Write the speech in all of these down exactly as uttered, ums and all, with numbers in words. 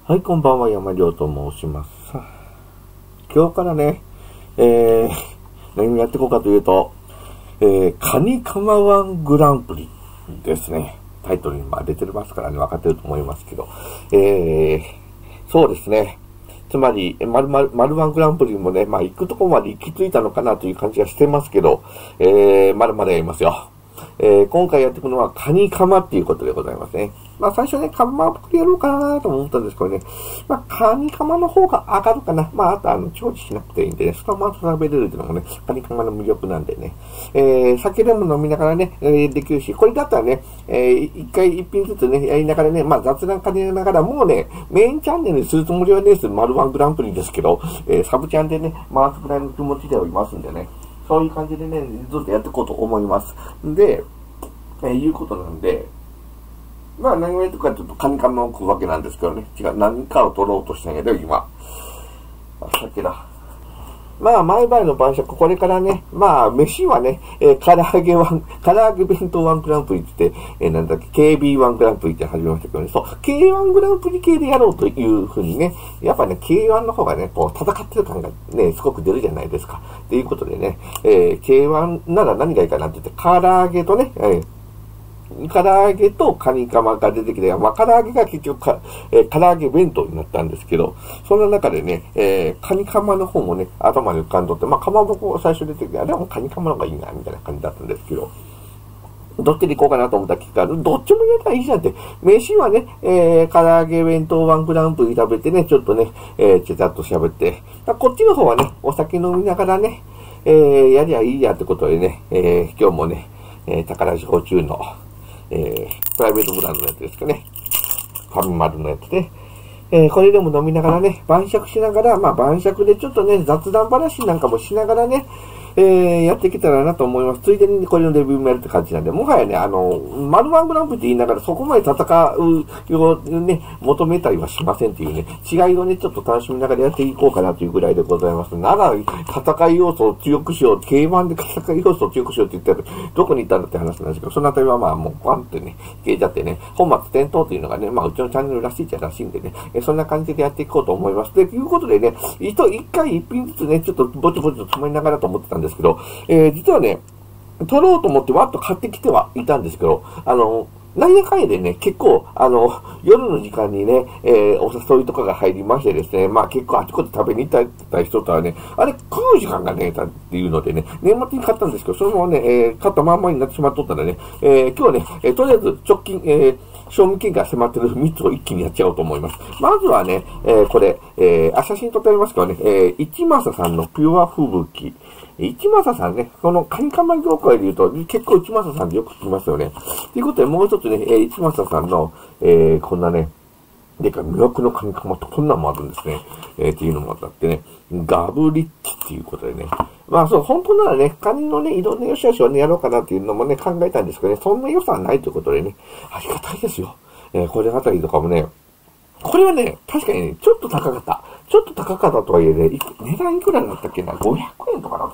はい、こんばんは、山亮と申します。今日からね、えー、何をやっていこうかというと、えー、カニカマワングランプリですね。タイトルにまあ出てますからね、分かってると思いますけど。えー、そうですね。つまり、マルマル、マルワングランプリもね、まあ行くとこまで行き着いたのかなという感じがしてますけど、えー、まだまだやりますよ。えー、今回やっていくのはカニカマっていうことでございますね。まあ最初ね、カマっぽくやろうかなと思ったんですけどね。まあカニカマの方が上がるかな。まああとあの、調理しなくていいんでね、そのまま食べれるっていうのもね、カニカマの魅力なんでね。えー、酒でも飲みながらね、えー、できるし、これだったらね、えー、一回一品ずつね、やりながらね、まあ雑談兼ねながら、もうね、メインチャンネルにするつもりはね、マルワングランプリですけど、えー、サブチャンでね、回すくらいの気持ちではいますんでね。そういう感じでね、ずっとやっていこうと思います。で、えー、いうことなんで、まあ何をやってるかというと、カニカマを食うわけなんですけどね。違う、何かを取ろうとしたんやけど、今。あ、酒だ。まあ、毎晩の晩酌、これからね、まあ、飯はね、えー、唐揚げワン、唐揚げ弁当ワングランプリって言って、えー、なんだっけ、ケービーワン グランプリって始めましたけどね、そう、ケーワン グランプリ系でやろうというふうにね、やっぱね、ケーワン の方がね、こう、戦ってる感がね、すごく出るじゃないですか。ということでね、えー、ケーワン なら何がいいかなって言って、唐揚げとね、えー唐揚げとカニカマが出てきて、まあ、唐揚げが結局か、えー、唐揚げ弁当になったんですけど、そんな中でね、えー、カニカマの方もね、頭に浮かんどって、まあ、かまぼこ最初出てきて、あれもカニカマの方がいいな、みたいな感じだったんですけど、どっちで行こうかなと思ったら聞かる。どっちもやったらいいじゃんって。飯はね、えー、唐揚げ弁当ワングランプリ食べてね、ちょっとね、えー、ちゃちゃっと喋って、こっちの方はね、お酒飲みながらね、えー、やりゃいいやってことでね、えー、今日もね、えー、宝焼酎の、えー、プライベートブランドのやつですかね。ファミマルのやつで、えー、これでも飲みながらね、晩酌しながら、まあ晩酌でちょっとね、雑談話なんかもしながらね、えー、やっていけたらなと思います。ついでにこれのレビューもやるって感じなんで、もはやね、あの、マルワングランプリって言いながらそこまで戦うようね、求めたりはしませんっていうね、違いをね、ちょっと楽しみながらやっていこうかなというぐらいでございます。なら、戦い要素を強くしよう、ケーワン で戦い要素を強くしようって言ったら、どこに行ったんだって話なんですけど、そのあたりはまあもうパンってね、消えちゃってね、本末転倒というのがね、まあうちのチャンネルらしいっちゃらしいんでね、えそんな感じでやっていこうと思います。で、ということでね、一回一品ずつね、ちょっとぼちぼちと詰まりながらと思ってたんですけど、えー、実はね、取ろうと思ってわっと買ってきてはいたんですけど、あの、なんやかんやでね、結構、あの、夜の時間にね、えー、お誘いとかが入りましてですね、まあ結構あちこち食べに行った人とはね、あれ食う時間がね、っていうのでね、年末に買ったんですけど、それもね、えー、買ったまんまになってしまっとったらね、えー、今日ね、えー、とりあえず直近、えー、賞味期限が迫ってるみっつを一気にやっちゃおうと思います。まずはね、えー、これ、えー、あ、写真撮ってありますけどね、えー、一正さんのピュア吹雪。一正さんね、このカニカマ業界で言うと、結構一正さんでよく聞きますよね。ということで、もう一つね、えー、一正さんの、えー、こんなね、でか、魅惑のカニカマってこんなんもあるんですね。えー、っていうのもあってね、ガブリッチっていうことでね。まあそう、本当ならね、カニのね、いろんな良し悪しをね、やろうかなっていうのもね、考えたんですけどね、そんな予算ないということでね、ありがたいですよ。えー、これあたりとかもね、これはね、確かにね、ちょっと高かった。ちょっと高かったとはいえね、値段いくらだったっけな ?ごひゃくえんとかな。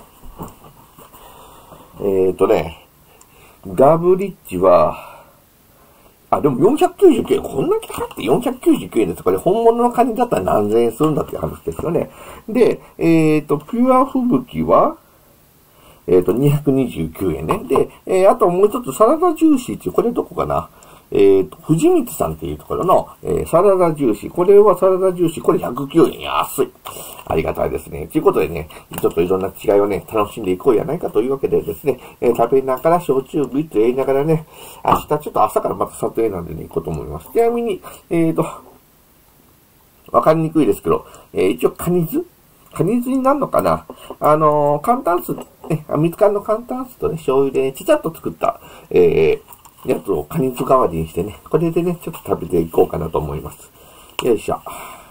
えーとね、ガブリッジは、あ、でもよんひゃくきゅうじゅうきゅうえん、こんなに高くてよんひゃくきゅうじゅうきゅうえんですかね。本物のカニだったら何千円するんだっていう話ですよね。で、えーと、ピュア吹雪は、えーと、にひゃくにじゅうきゅうえんね。で、えー、あともう一つサラダジューシーっていう、これどこかなえっと、藤光さんっていうところの、えー、サラダジューシー。これはサラダジューシー。これひゃくきゅうえん。安い。ありがたいですね。ということでね、ちょっといろんな違いをね、楽しんでいこうやないかというわけでですね、えー、食べながら焼酎グイッとやりながらね、明日ちょっと朝からまた撮影なんでね、行こうと思います。ちなみに、えっと、わかりにくいですけど、えー、一応カニ酢カニ酢になるのかなあのー、簡単酢、ね、蜜柑の簡単酢とね、醤油で、ね、ちちゃっと作った、えー、やつをカニ酢代わりにしてね、これでね、ちょっと食べていこうかなと思います。よいしょ。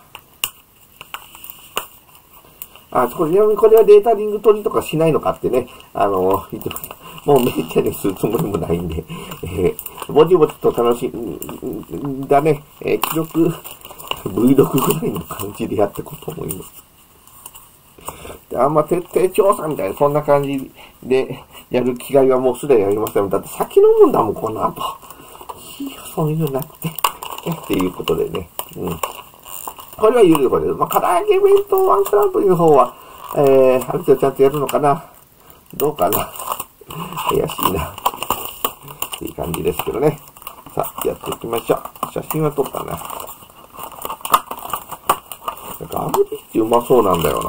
あ、これ、これはデータリング取りとかしないのかってね、あのー、もうめっちゃにするつもりもないんで、えー、ぼちぼちと楽しんだね、えー、記録、Vlog ぐらいの感じでやっていこうと思います。あんま徹底調査みたいな、そんな感じでやる気概はもうすでにありません。だって先飲むんだもん、この後。そういうのなくて。っていうことでね。うん。 これは有料これです。まあ、唐揚げ弁当ワンクランという方は、えー、ある程度ちゃんとやるのかな。どうかな。怪しいな。いい感じですけどね。さあ、やっていきましょう。写真は撮ったな。ガムリッチうまそうなんだよな。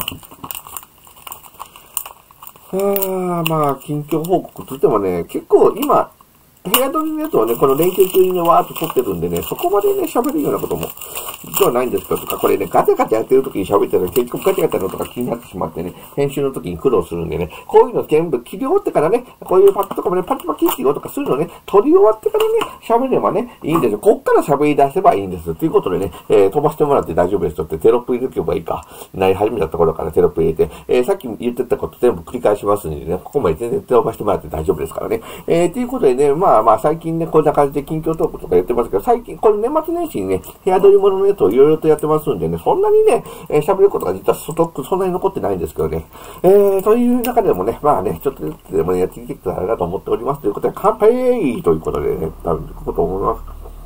あー、まあ、近況報告といってもね、結構今、部屋撮りのやつはね、この連休中にね、わーっと撮ってるんでね、そこまでね、喋るようなことも、実はないんですけど、とか、これね、ガチャガチャやってる時に喋ってると結局ガチャガチャのとか気になってしまってね、編集の時に苦労するんでね、こういうの全部切り終わってからね、こういうパッドとかもね、パチパチって言おうとかするのね、撮り終わってからね、喋ればね、いいんですよ。こっから喋り出せばいいんですよ。ということでね、えー、飛ばしてもらって大丈夫ですよってテロップ入れておけばいいか。なり始めたところからテロップ入れて、えー、さっき言ってたこと全部繰り返しますんでね、ここまで全然飛ばしてもらって大丈夫ですからね。えー、ということでね、まあまあ最近ね、こんな感じで近況トークとかやってますけど、最近、これ年末年始にね、部屋撮り物のやつをいろいろとやってますんでね、そんなにね、えー、喋ることが実はストックそんなに残ってないんですけどね。えー、という中でもね、まあね、ちょっとずつでもね、やっていけたらなと思っております。ということで、乾杯ということでね、多分、こと思います。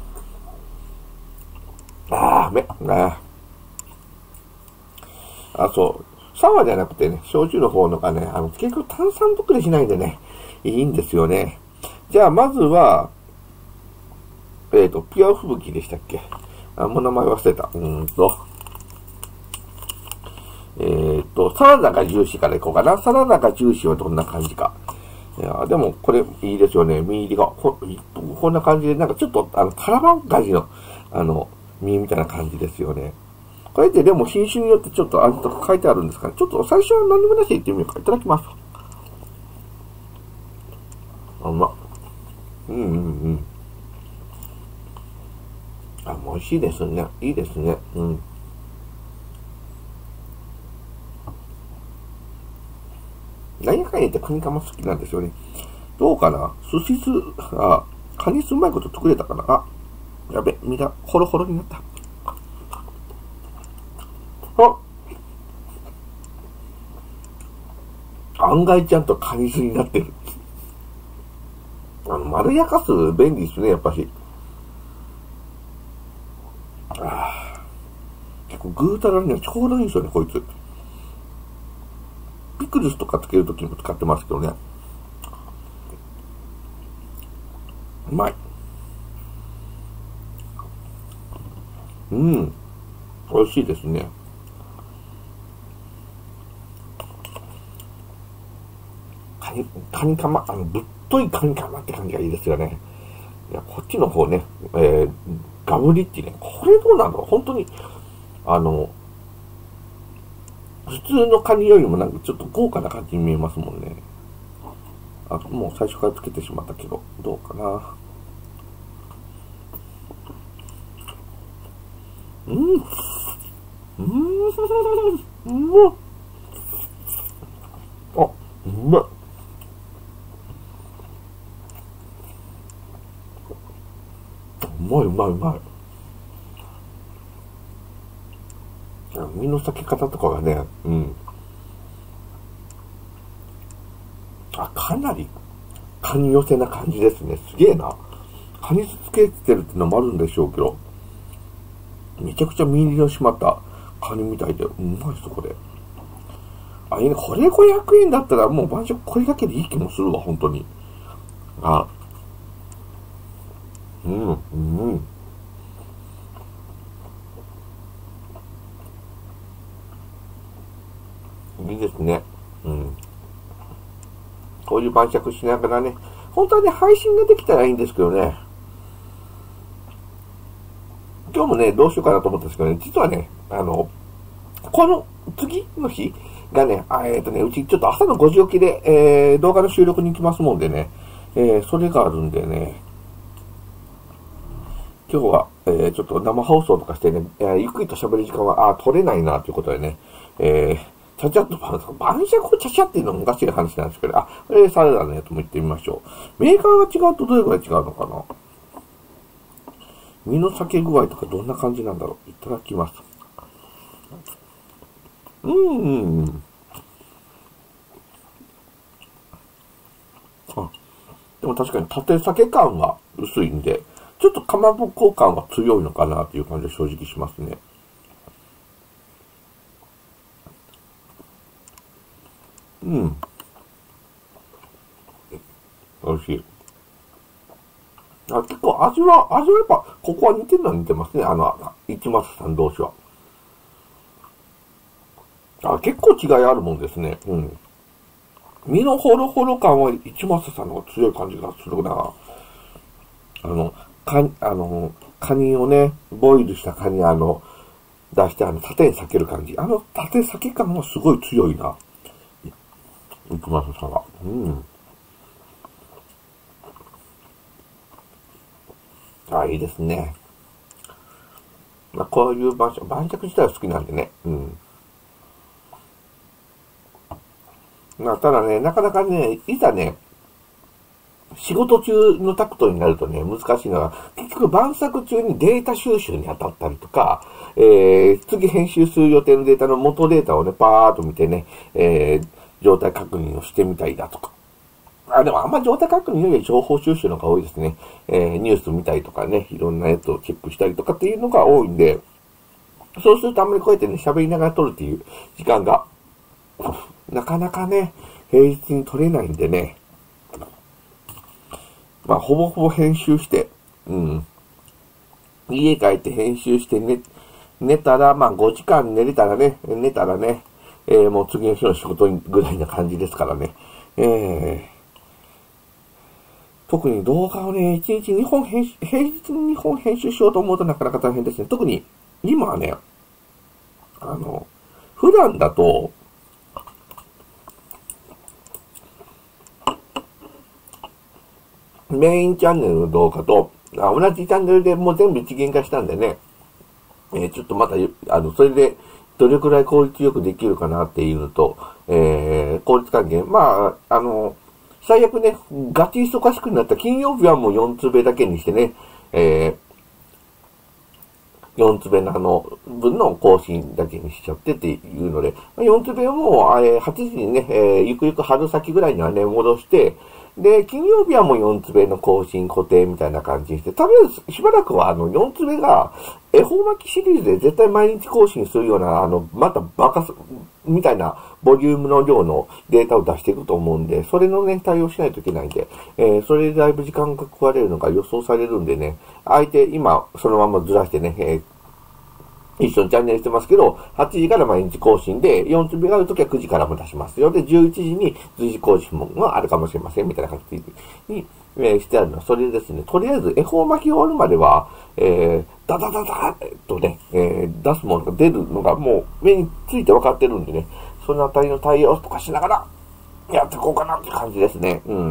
あー、め、あー。あ、そう。サワーじゃなくてね、焼酎の方のがね、あの、結局炭酸ぶくれしないんでね、いいんですよね。じゃあ、まずは、えっと、ピュア吹雪でしたっけ？あ、もう名前忘れた。うーんと。えっと、サラダがジューシーからいこうかな。サラダがジューシーはどんな感じか。いや、でも、これ、いいですよね。身入りが。こ、こんな感じで、なんかちょっと、あの、タラバンガジの、あの、身みたいな感じですよね。これってでも品種によってちょっと味とか書いてあるんですかね。ちょっと最初は何もなしで言ってみようか。いただきます。あ、うま。うんうんうん。あ、美味しいですね。いいですね。うん。何やかんや言ってカニカマ好きなんですよね。どうかな寿司酢、あ、カニ酢うまいこと作れたかなあ、やべ、身がホロホロになった。あ、案外ちゃんとカニ酢になってる。あの、まろやかす便利ですね、やっぱし。あ結構グータラにはちょうどいいんですよね、こいつ。ピクルスとかつけるときも使ってますけどね。うまい。うん。美味しいですね。カニ、カニカマ、あの、ぶっといカニカマって感じがいいですよね。いや、こっちの方ね、えー、ガブリッチね。これどうなの本当に、あの、普通のカニよりもなんかちょっと豪華な感じに見えますもんね。あ、もう最初からつけてしまったけど、どうかな。うん。うーん。うまっ。あ、うまい。うまいうまいうまい。身の裂け方とかがね、うん。あ、かなり、カニ寄せな感じですね。すげえな。カニつけてるってのもあるんでしょうけど、めちゃくちゃ身入りの締まったカニみたいで、うまいっす、これ。あ、いいね。これごひゃくえんだったらもう晩酌これだけでいい気もするわ、本当に。あ、うん、うん。いいですね。うん。こういう晩酌しながらね、本当はね、配信ができたらいいんですけどね。今日もね、どうしようかなと思ったんですけどね、実はね、あの、この次の日がね、あえっ、ー、とね、うちちょっと朝のごじ起きで、えー、動画の収録に行きますもんでね、えー、それがあるんでね、今日は、えー、ちょっと生放送とかしてね、えー、ゆっくりと喋る時間は、あ取れないな、ということでね、えー、ちゃちゃっと晩酌、晩酌をちゃちゃっていうのも難しい話なんですけど、あ、これサラダのやつも行ってみましょう。メーカーが違うとどれぐらい違うのかな身の裂け具合とかどんな感じなんだろういただきます。うーん。あ、でも確かに縦裂け感は薄いんで、ちょっとかまぼこ感は強いのかなっていう感じは正直しますね。 。美味しい。あ、結構味は、味はやっぱ、ここは似てるのは似てますね。あの、一正さん同士は。あ、結構違いあるもんですね。うん。身のホロホロ感は一正さんの方が強い感じがするな。あの、か、あの、カニをね、ボイルしたカニ、あの、出して、あの、縦に裂ける感じ。あの、縦裂け感もすごい強いな。一正さんは。うん。あ、いいですね。まあ、こういう晩酌、晩酌自体は好きなんでね。うん。まあ、ただね、なかなかね、いざね、仕事中のタクトになるとね、難しいのは、結局晩作中にデータ収集に当たったりとか、えー、次編集する予定のデータの元データをね、パーっと見てね、えー、状態確認をしてみたいだとか。あ、でもあんま状態確認より情報収集の方が多いですね。えー、ニュース見たりとかね、いろんなやつをチェックしたりとかっていうのが多いんで、そうするとあんまりこうやってね、喋りながら撮るっていう時間が、なかなかね、平日に撮れないんでね、まあ、ほぼほぼ編集して、うん。家帰って編集して寝、寝たら、まあごじかん寝れたらね、寝たらね、えー、もう次の日の仕事ぐらいな感じですからね。えー、特に動画をね、いちにちにほん編集、平日ににほん編集しようと思うとなかなか大変ですね。特に、今はね、あの、普段だと、メインチャンネルの動画と、あ同じチャンネルでもう全部一元化したんでね、えー、ちょっとまた、あの、それで、どれくらい効率よくできるかなっていうのと、えー、効率還元。まあ、あの、最悪ね、ガチ忙しくなった金曜日はもうよんつべだけにしてね、えー、よんつべのあの、分の更新だけにしちゃってっていうので、よんつべをもう、えー、はちじにね、えー、ゆくゆく春先ぐらいにはね、戻して、で、金曜日はもうよんつべの更新固定みたいな感じにして、とりあえずしばらくはあのよんつべが恵方巻きシリーズで絶対毎日更新するような、あの、またバカす、みたいなボリュームの量のデータを出していくと思うんで、それのね、対応しないといけないんで、えー、それでだいぶ時間が食われるのが予想されるんでね、相手今そのままずらしてね、えー一緒にチャンネルしてますけど、はちじから毎日更新で、よんつべがあるときはくじからも出しますよ。で、じゅういちじに随時更新もあるかもしれません。みたいな感じに、えー、してあるのは、それですね。とりあえず、恵方巻き終わるまでは、えー、ダダダダーとね、えー、出すものが出るのがもう目について分かってるんでね、そのあたりの対応とかしながら、やっていこうかなって感じですね。うん。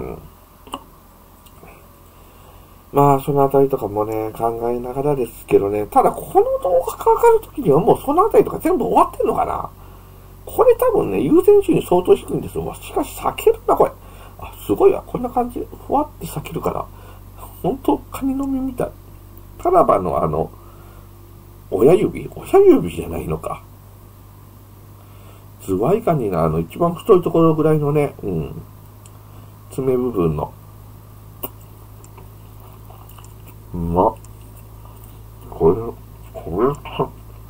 まあ、そのあたりとかもね、考えながらですけどね。ただ、この動画がかかるときにはもうそのあたりとか全部終わってんのかな。これ多分ね、優先順位相当低いんですよ。しかし、避けるな、これ。あ、すごいわ。こんな感じで、ふわって避けるから。ほんと、カニの実みたい。タラバのあの、親指親指じゃないのか。ズワイガニのあの、一番太いところぐらいのね、うん。爪部分の。うまっ。これ、これさ、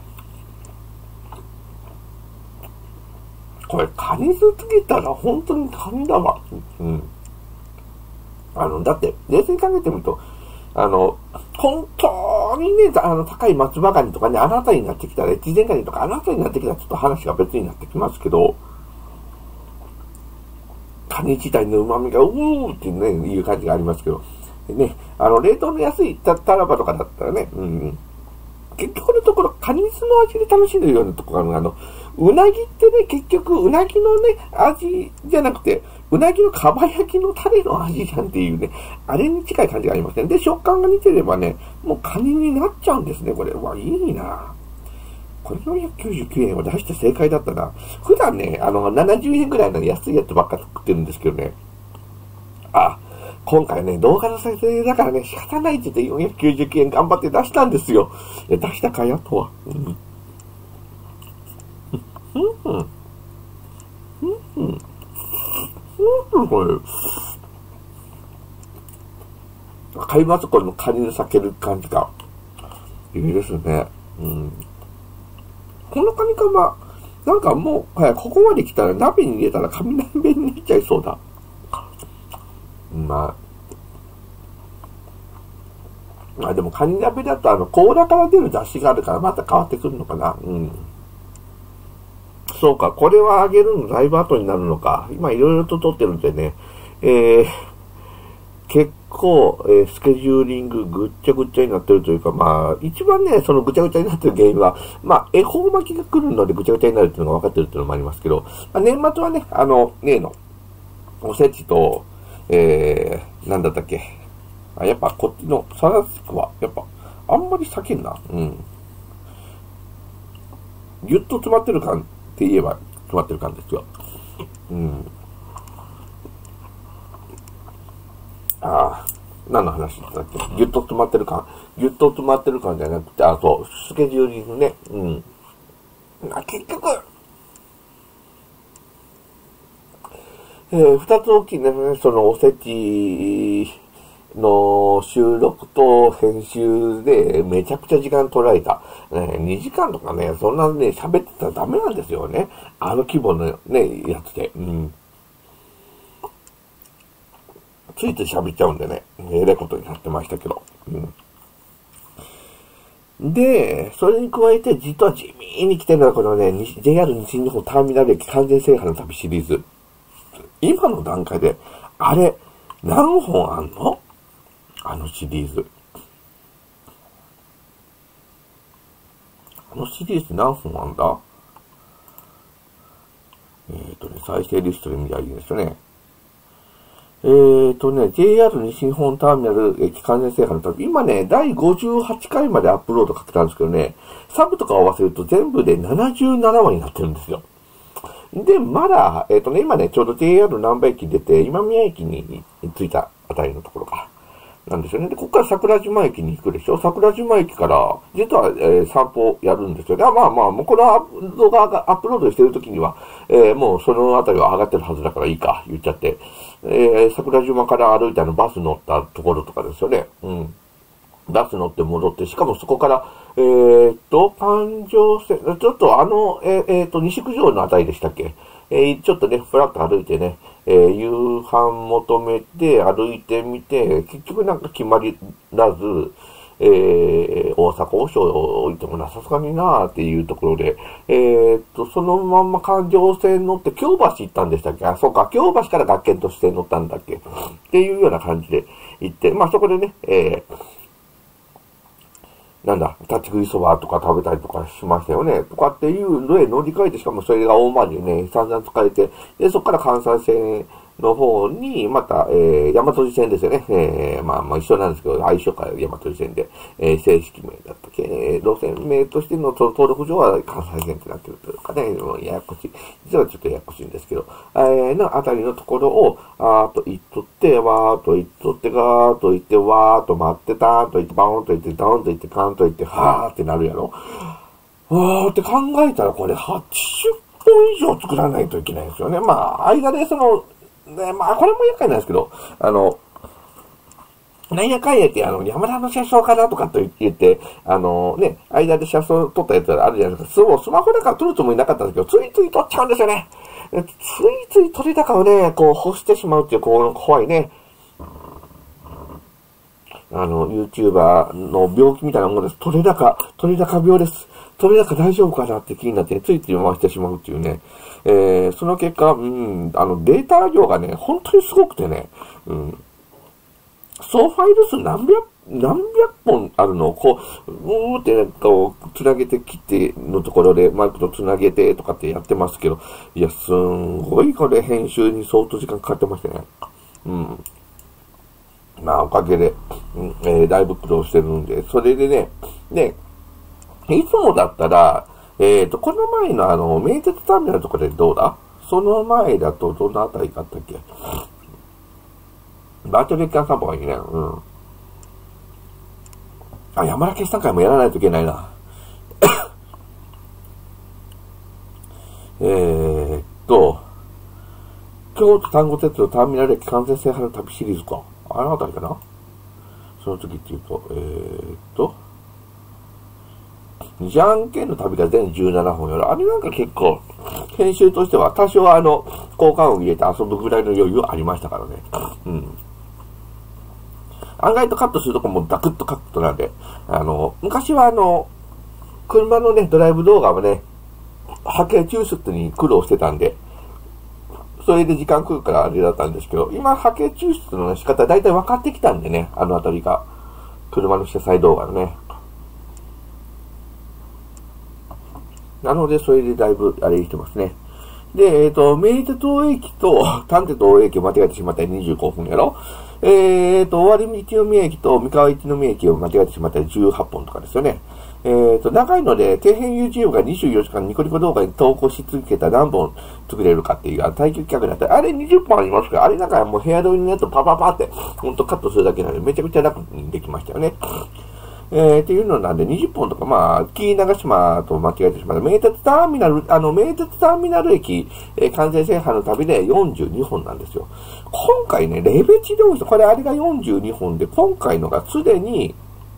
これカニ酢つけたら本当にカニだわ。うん。あの、だって、冷静に考えてみると、あの、本当にね、あの、高い松葉ガニとかね、あなたになってきたら、越前ガニとかあなたになってきたらちょっと話が別になってきますけど、カニ自体の旨味が、うーってね、いう感じがありますけど、ね、あの、冷凍の安いタラバとかだったらね、うん、結局のところ、カニ酢の味で楽しんでるようなところがある。あの、うなぎってね、結局、うなぎのね、味じゃなくて、うなぎのかば焼きのタレの味じゃんっていうね、あれに近い感じがありますね。で、食感が似てればね、もうカニになっちゃうんですね、これ。うわ、いいなこれよんひゃくきゅうじゅうきゅうえんを出して正解だったな。普段ね、あの、ななじゅうえんぐらいの安いやつばっか作ってるんですけどね。あ、今回ね、動画の再生だからね、仕方ないって言ってよんひゃくきゅうじゅうきゅうえん頑張って出したんですよ。出したかやとは。うん。うん。うん。うん。うん。これ。買いますこれのカニの避ける感じが。いいですね。うん。このカニカマ、 なんかもう、はい、ここまで来たら鍋に入れたら雷弁になっちゃいそうだ。まあ。まあでもカニ鍋だとあの、甲羅から出る出汁があるからまた変わってくるのかな。うん。そうか、これは揚げるのだいぶ後になるのか。今いろいろと撮ってるんでね。えー、結構、えー、スケジューリングぐっちゃぐちゃになってるというか、まあ、一番ね、そのぐちゃぐちゃになってる原因は、まあ、恵方巻きが来るのでぐちゃぐちゃになるっていうのが分かってるっていうのもありますけど、まあ、年末はね、あの、例の、おせちと、えー、なんだったっけ。あ、やっぱこっちのサラダスクは、やっぱ、あんまり避けんな。うん。ぎゅっと詰まってる感って言えば詰まってる感ですよ。うん。ああ、何の話だっけ。ぎゅっと詰まってる感。ぎゅっと詰まってる感じゃなくて、あと、スケジューリングね。うん。あ、結局、えー、二つ大きいね、そのおせちの収録と編集でめちゃくちゃ時間取られた。ね、にじかんとかね、そんなね、喋ってたらダメなんですよね。あの規模のね、やつで。うん。ついつい喋っちゃうんでね、えらいことになってましたけど。うん、で、それに加えて、実は地味に来てるのはこのね、ジェイアール 西日本ターミナル駅完全制覇の旅シリーズ。今の段階で、あれ、何本あんの？あのシリーズ。あのシリーズ何本あんだ？えっとね、再生リストで見りゃいいですね。えーとね、ジェイアール 西日本ターミナル駅完全制覇の旅。今ね、だいごじゅうはちかいまでアップロードかけたんですけどね、サブとかを合わせると全部でななじゅうななわになってるんですよ。で、まだ、えっとね、今ね、ちょうど ジェイアール 難波駅出て、今宮駅に着いたあたりのところか。なんですよね。で、ここから桜島駅に行くでしょ。桜島駅から、実は、えー、散歩やるんですよ。で、まあまあ、もうこの動画がアップロードしてる時には、えー、もうそのあたりは上がってるはずだからいいか、言っちゃって。えー、桜島から歩いてあのバス乗ったところとかですよね。うん。バス乗って戻って、しかもそこから、えー、っと、環状線、ちょっとあの、えー、えー、っと、西九条のあたりでしたっけ。えー、ちょっとね、ふらっと歩いてね、えー、夕飯求めて歩いてみて、結局なんか決まりらず、えー、大阪王将置いてもなさすがになーっていうところで、えー、っと、そのまんま環状線乗って京橋行ったんでしたっけ。あ、そうか、京橋から学研都市線乗ったんだっけっていうような感じで行って、まあそこでね、えー、なんだ、立ち食いそばとか食べたりとかしましたよね。とかっていうのへ乗り換えて、しかもそれが大回りでね、散々使えて、で、そこから関西線の方に、また、えー、大和路線ですよね。えー、まあ、まあ一緒なんですけど、相性から大和路線で、えー、正式名だったっけ、えー、路線名としての登録上は関西線ってなってるというかね、ややこしい。実はちょっとややこしいんですけど、えー、のあたりのところを、あーっと行っとって、わーっと行っとって、ガーっと行って、わーっと待ってたーっと行って、バーンと行って、ダウンと行って、カーンと行って、はーってなるやろ。わーって考えたらこれはちじゅっぽん以上作らないといけないんですよね。まあ、間でその、ね、まあ、これも厄介なんですけど、あの、なんやかんやって、あの、山田の車掌かなとかと言って、あのね、間で車掌撮ったやつあるじゃないですか。そう、スマホだから撮るつもりなかったんですけど、ついつい撮っちゃうんですよね。ついつい撮り高をね、こう、干してしまうっていう、こう、怖いね。あの、YouTuber の病気みたいなものです。撮れ高、撮れ高病です。撮れ高大丈夫かなって気になって、ついつい回してしまうっていうね。えー、その結果、うん、あの、データ量がね、本当にすごくてね、うん。総ファイル数何百、何百本あるのを、こう、うーってなんかこう、つなげて切ってのところでマイクとつなげてとかってやってますけど、いや、すんごいこれ編集に相当時間かかってましたね。うん。まあ、おかげで、うん、えー、だいぶ苦労してるんで、それでね、ね、いつもだったら、えっと、この前のあの、名鉄ターミナルとかでどうだ？その前だとどのあたりかあったっけ？バーチャル月間散歩がいいね。うん。あ、山田決算会もやらないといけないな。えーっと、京都丹後鉄道ターミナル駅完全制覇の旅シリーズか。あのあたりかな？その時っていうと、えーっと、 じゃんけんの旅が全じゅうななほんやろ。あれなんか結構、編集としては多少あの、効果音入れて遊ぶぐらいの余裕ありましたからね。うん。案外とカットするとこもダクッとカットなんで、あの、昔はあの、車のね、ドライブ動画もね、波形抽出に苦労してたんで、それで時間食うからあれだったんですけど、今波形抽出の仕方だいたい分かってきたんでね、あのあたりが。車の車載動画のね。なので、それでだいぶあれしてますね。で、えっと、名鉄大駅と丹鉄大駅を間違えてしまったらにじゅうごふんやろ。えっと、尾張一宮駅と三河一宮駅を間違えてしまったらじゅうはっぽんとかですよね。えっと、長いので、底辺 YouTube がにじゅうよじかんニコニコ動画に投稿し続けたら何本作れるかっていう、あの耐久企画だったら、あれにじゅっぽんありますから、あれなんかもう部屋撮りになるとパパパって、ほんとカットするだけなので、めちゃくちゃ楽にできましたよね。えー、っていうのなんでにじゅっぽんとか、まあ、紀伊長島と間違えてしまった。名鉄ターミナル、あの、名鉄ターミナル駅、えー、完全制覇の旅でよんじゅうにほんなんですよ。今回ね、レベチで多いです。これあれがよんじゅうにほんで、今回のがすでに、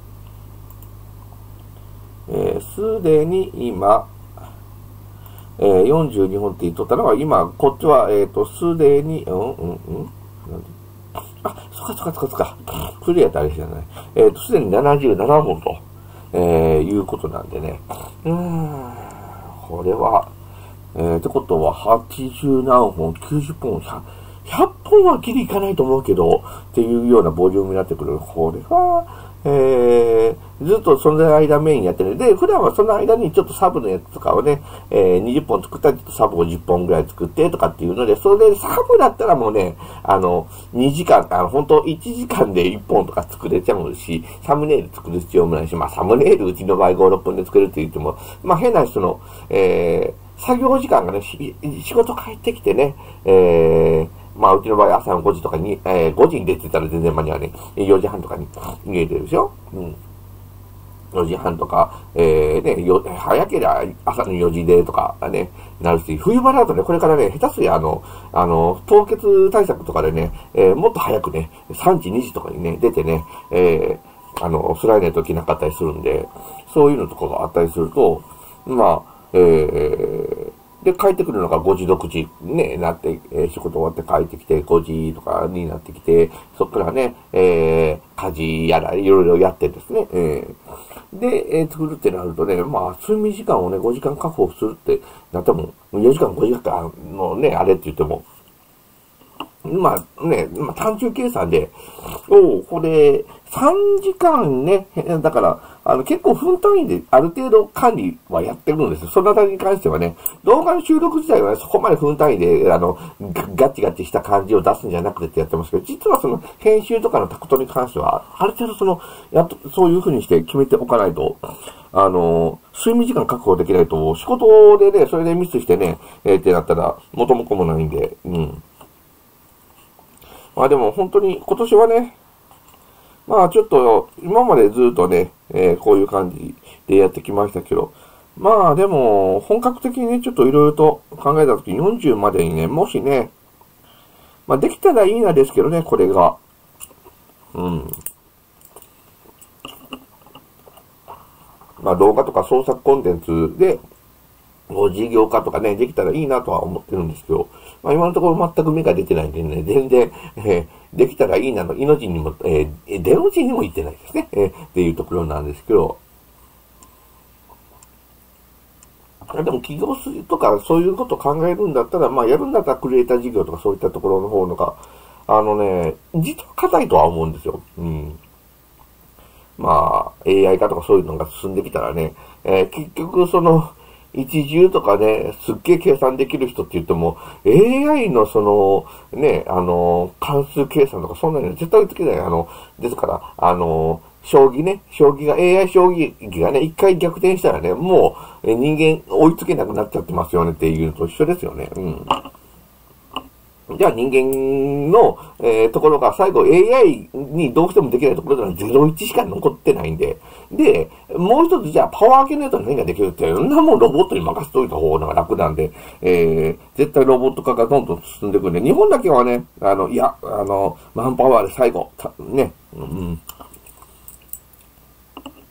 えー、すでに今、えー、よんじゅうにほんって言っとったのは、今、こっちは、えっと、すでに、うん、うん、うんなんであ、そっかそっかそっかそっか。それやったらあれじゃない。えっと、すでにななじゅうななほんと、えー、いうことなんでね。うーん、これは、えー、ってことは、はちじゅうなんほん、きゅうじゅっぽん、ひゃく、ひゃっぽんはきりいかないと思うけど、っていうようなボリュームになってくる。これは、えー、ずっとその間メインやってる。で、普段はその間にちょっとサブのやつとかをね、えー、にじゅっぽん作ったり、サブをじゅっぽんぐらい作ってとかっていうので、それでサブだったらもうね、あの、にじかん、あの、本当いちじかんでいっぽんとか作れちゃうし、サムネイル作る必要もないし、まあサムネイルうちの場合ご、ろっぷんで作れるって言っても、まあ変な人の、えー、作業時間がね、仕事帰ってきてね、えー、まあ、うちの場合朝のごじとかに、えー、ごじに出てたら全然間に合わねえ。よじはんとかに逃げてるでしょ。うん。よじはんとか、えー、ね、よ、早ければ朝のよじでとかね、なるし、冬場だとね、これからね、下手すりゃあの、あの、凍結対策とかでね、えー、もっと早くね、さんじ、にじとかにね、出てね、えー、あの、スライネット着なかったりするんで、そういうのとかがあったりすると、まあ、えー、で、帰ってくるのがごじ、ろくじ、ね、なって、えー、仕事終わって帰ってきて、ごじとかになってきて、そっからね、えー、家事やら、いろいろやってですね、えー、で、えー、作るってなるとね、まあ、睡眠時間をね、ごじかん確保するってなっても、よじかん、ごじかんのね、あれって言っても、まあね、まあ、単純計算で、おう、これ、さんじかんね、だから、あの、結構分単位である程度管理はやってるんですよ。そのあたりに関してはね、動画の収録自体は、ね、そこまで分単位で、あの、ガチガチした感じを出すんじゃなくてってやってますけど、実はその、編集とかのタクトに関しては、ある程度その、やっと、そういう風にして決めておかないと、あの、睡眠時間確保できないと、仕事でね、それでミスしてね、えー、ってなったら、元も子もないんで、うん。まあでも本当に今年はね、まあちょっと今までずっとね、えー、こういう感じでやってきましたけど、まあでも本格的にね、ちょっといろいろと考えたときよんじゅうまでにね、もしね、まあできたらいいなですけどね、これが。うん。まあ動画とか創作コンテンツで、ご事業化とかね、できたらいいなとは思ってるんですけど、まあ今のところ全く目が出てないんでね、全然、えー、できたらいいなの、命にも、えー、出落ちにも言ってないですね、えー、っていうところなんですけど、でも起業するとかそういうことを考えるんだったら、まあやるんだったらクリエイター事業とかそういったところの方のが、あのね、実は硬いとは思うんですよ。うん。まあ、エーアイ 化とかそういうのが進んできたらね、えー、結局その、一重とかね、すっげえ計算できる人って言っても、エーアイ のその、ね、あの、関数計算とかそんなの絶対できない。あの、ですから、あの、将棋ね、将棋が、エーアイ 将棋がね、一回逆転したらね、もう人間追いつけなくなっちゃってますよねっていうのと一緒ですよね。うん。じゃあ人間の、えー、ところが最後 エーアイ にどうしてもできないところではゼロイチしか残ってないんで。で、もう一つじゃあパワー系のやつは何ができるって、そんなもんロボットに任せといた方が楽なんで、えー、絶対ロボット化がどんどん進んでいくんで、日本だけはね、あの、いや、あの、マンパワーで最後、ね、うん、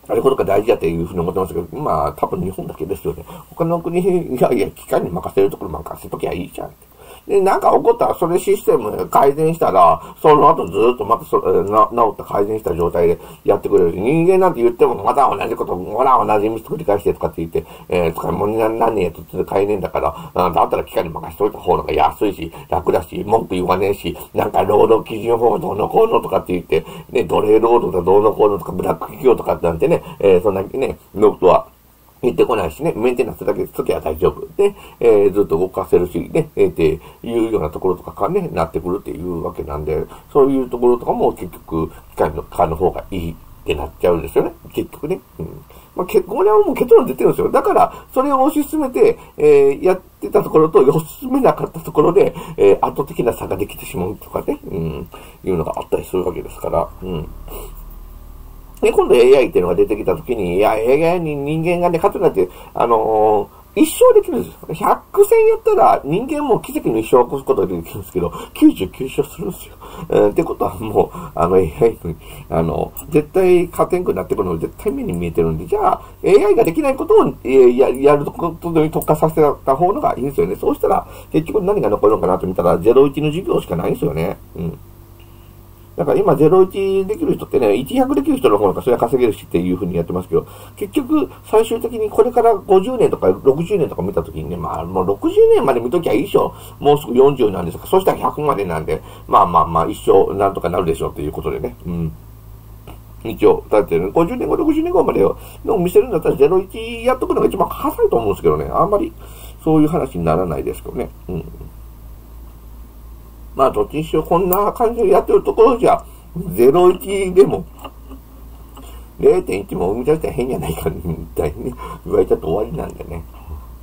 あれことが大事だっていうふうに思ってますけど、まあ多分日本だけですよね。他の国、いやいや、機械に任せるところ任せときゃいいじゃん。で、なんか起こったら、それシステム改善したら、その後ずっとまたそな、治った改善した状態でやってくれるし、人間なんて言っても、また同じこと、ほら同じミス繰り返してとかって言って、えー、使い物に何年やってて買えねえんだから、だったら機械に任せといた方が安いし、楽だし、文句言わねえし、なんか労働基準法どうのこうのとかって言って、ね、奴隷労働だどうのこうのとか、ブラック企業とかなんてね、えー、そんなね、ノートは、言ってこないしね、メンテナンスだけしときゃ大丈夫。で、えー、ずっと動かせるし、ね、えー、っていうようなところとかからね、なってくるっていうわけなんで、そういうところとかも結局、機械の側の方がいいってなっちゃうんですよね。結局ね。うん。まあ、けこれはもう結論出てるんですよ。だから、それを推し進めて、えー、やってたところと、推し進めなかったところで、えー、圧倒的な差ができてしまうとかね、うん、いうのがあったりするわけですから、うん。で、今度 エーアイ っていうのが出てきたときに、いや、エーアイ に人間がね、勝つなんて、あのー、一生できるんですよ。ひゃく戦やったら人間も奇跡の一生を起こすことができるんですけど、きゅうじゅうきゅう勝するんですよ。えー、ってことはもう、あの エーアイ に、あの、絶対勝てんくなってくるの絶対目に見えてるんで、じゃあ エーアイ ができないことを、えー、や、やることに特化させた方のがいいんですよね。そうしたら、結局何が残るのかなと見たら、ゼロイチの授業しかないんですよね。うん。だから今ゼロイチできる人ってね、いち、ひゃくできる人の方がそれは稼げるしっていう風にやってますけど、結局最終的にこれからごじゅうねんとかろくじゅうねんとか見たときにね、まあもうろくじゅうねんまで見ときゃいいでしょ。もうすぐよんじゅうなんですか。そしたらひゃくまでなんで、まあまあまあ一生なんとかなるでしょうっていうことでね。うん。一応、だってごじゅうねんご、ろくじゅうねんごまでの見せるんだったらゼロイチやっとくのが一番早いと思うんですけどね。あんまりそういう話にならないですけどね。うん。まあ、どっちにしろこんな感じでやってるところじゃ、ゼロイチでも、れいてんいち も生み出したら変じゃないか、みたいにね、言われちゃって終わりなんでね。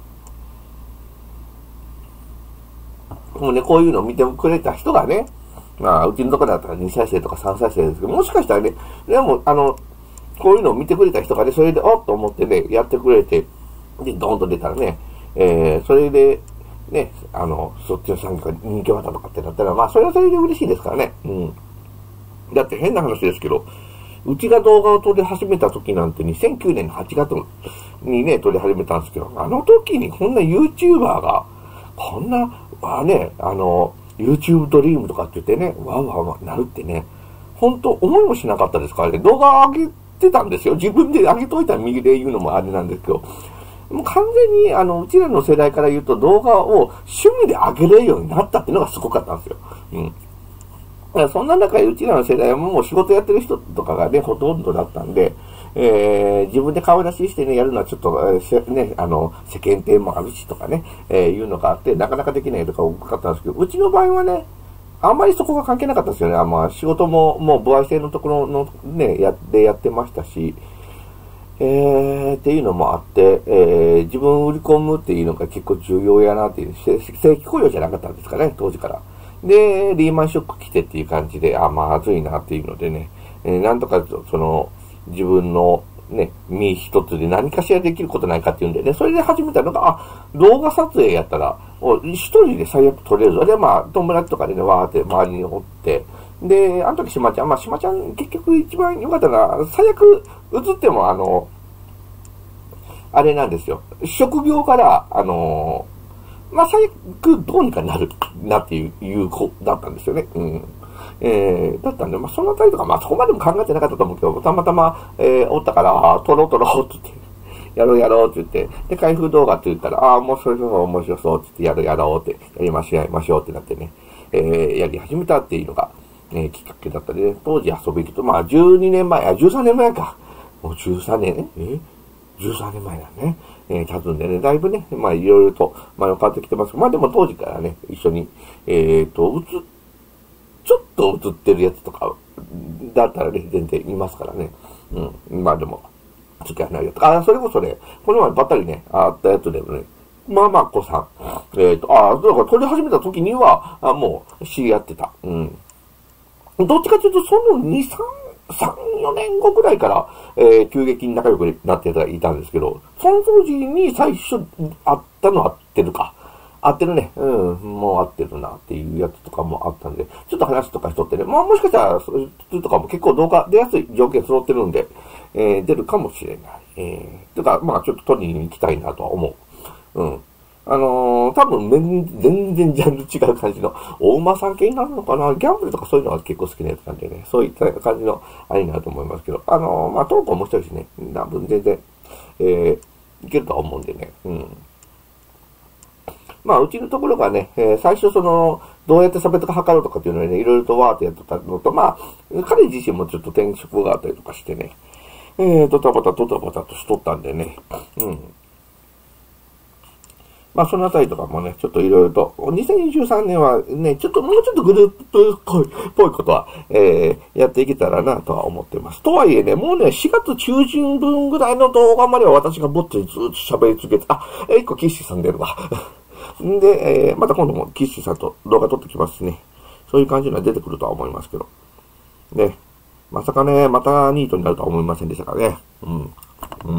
もうね、こういうのを見てくれた人がね、まあ、うちのところだったらに再生とかさん再生ですけど、もしかしたらね、でも、あの、こういうのを見てくれた人がね、それで、おっと思ってね、やってくれて、で、ドーンと出たらね、えー、それで、ね、あの、そっちの産業が人気技とかってなったら、まあ、それはそれで嬉しいですからね。うん。だって変な話ですけど、うちが動画を撮り始めた時なんてにせんきゅうねんのはちがつにね、撮り始めたんですけど、あの時にこんな YouTuber が、こんな、あね、あの、YouTube ドリームとかって言ってね、わーわーわーなるってね、本当思いもしなかったですからね、動画を上げてたんですよ。自分で上げといたら右で言うのもあれなんですけど、もう完全に、あの、うちらの世代から言うと動画を趣味で上げれるようになったっていうのがすごかったんですよ。うん。だからそんな中でうちらの世代はもう仕事やってる人とかがね、ほとんどだったんで、えー、自分で顔出ししてね、やるのはちょっと、えー、ね、あの、世間体もあるしとかね、えー、いうのがあって、なかなかできないとか多かったんですけど、うちの場合はね、あんまりそこが関係なかったですよね。あまあ、仕事ももう歩合制のところのね、やってやってましたし、えー、っていうのもあって、えー、自分を売り込むっていうのが結構重要やなっていう、正規雇用じゃなかったんですかね、当時から。で、リーマンショック来てっていう感じで、あ、まずいなっていうのでね、えー、なんとかその、自分のね、身一つで何かしらできることないかっていうんでね、それで始めたのが、あ、動画撮影やったら、一人で最悪撮れるぞ。で、まあ、友達とかでね、わーって周りにおって、で、あの時しまちゃん、まあ、しまちゃん結局一番良かったのは、最悪映ってもあの、あれなんですよ。職業から、あのー、まあ、最悪どうにかなる、なっていう、いう子だったんですよね。うん。えー、だったんで、まあ、そのあたりとか、まあ、そこまでも考えてなかったと思うけど、たまたま、えー、おったから、撮ろう撮ろうって言って、やろうやろうって言って、で、開封動画って言ったら、ああ、もうそれそう面白そうって言って、やろうやろうって、やりましょうやりましょうってなってね、えー、やり始めたっていうのが、えー、きっかけだったで、ね、当時遊び行くと、まあ、じゅうにねんまえ、あ、じゅうさんねんまえか。もうじゅうさんねん、えーじゅうさんねんまえだね。えー、経つんでね、だいぶね、まあいろいろと、まあ変わってきてます。まあでも当時からね、一緒に、えっと、映、ちょっと映ってるやつとか、だったらね、全然いますからね。うん。まあでも、付き合いないやつ。あ、それこそね、この前ばったりね、あったやつでもね、まあまあ子さん。えっと、あ、だから撮り始めた時には、あ、もう知り合ってた。うん。どっちかというと、そのに、さん、さん、よねんごくらいから、えー、急激に仲良くなっていたんですけど、その当時に最初会ったのは合ってるか。 合ってるね。うん、もう合ってるなっていうやつとかもあったんで、ちょっと話とかしとってね、まあもしかしたら、それとかも結構動画出やすい条件揃ってるんで、えー、出るかもしれない。えー、とか、まあちょっと取りに行きたいなとは思う。うん。あのー、多分全然ジャンル違う感じの、お馬さん系になるのかな、ギャンブルとかそういうのが結構好きなやつなんでね、そういった感じのあれになると思いますけど、あのー、まあトーク面白いしね、多分全然、えー、いけるとは思うんでね、うん。まあ、うちのところがね、えー、最初その、どうやって差別化図ろうとかっていうのをね、いろいろとわーってやってたのと、まあ、彼自身もちょっと転職があったりとかしてね、えー、ドタバタドタバタとしとったんでね、うん。まあ、そのあたりとかもね、ちょっといろいろと、にせんにじゅうさんねんはね、ちょっともうちょっとグループっぽい、ぽいことは、えー、やっていけたらなとは思ってます。とはいえね、もうね、しがつ中旬分ぐらいの動画までは私がぼっちにずっと喋り続けて、あ、え、一個キッシーさん出るわ。んで、えー、また今度もキッシーさんと動画撮ってきますしね。そういう感じのは出てくるとは思いますけど。ね。まさかね、またニートになるとは思いませんでしたからね。うん。うん。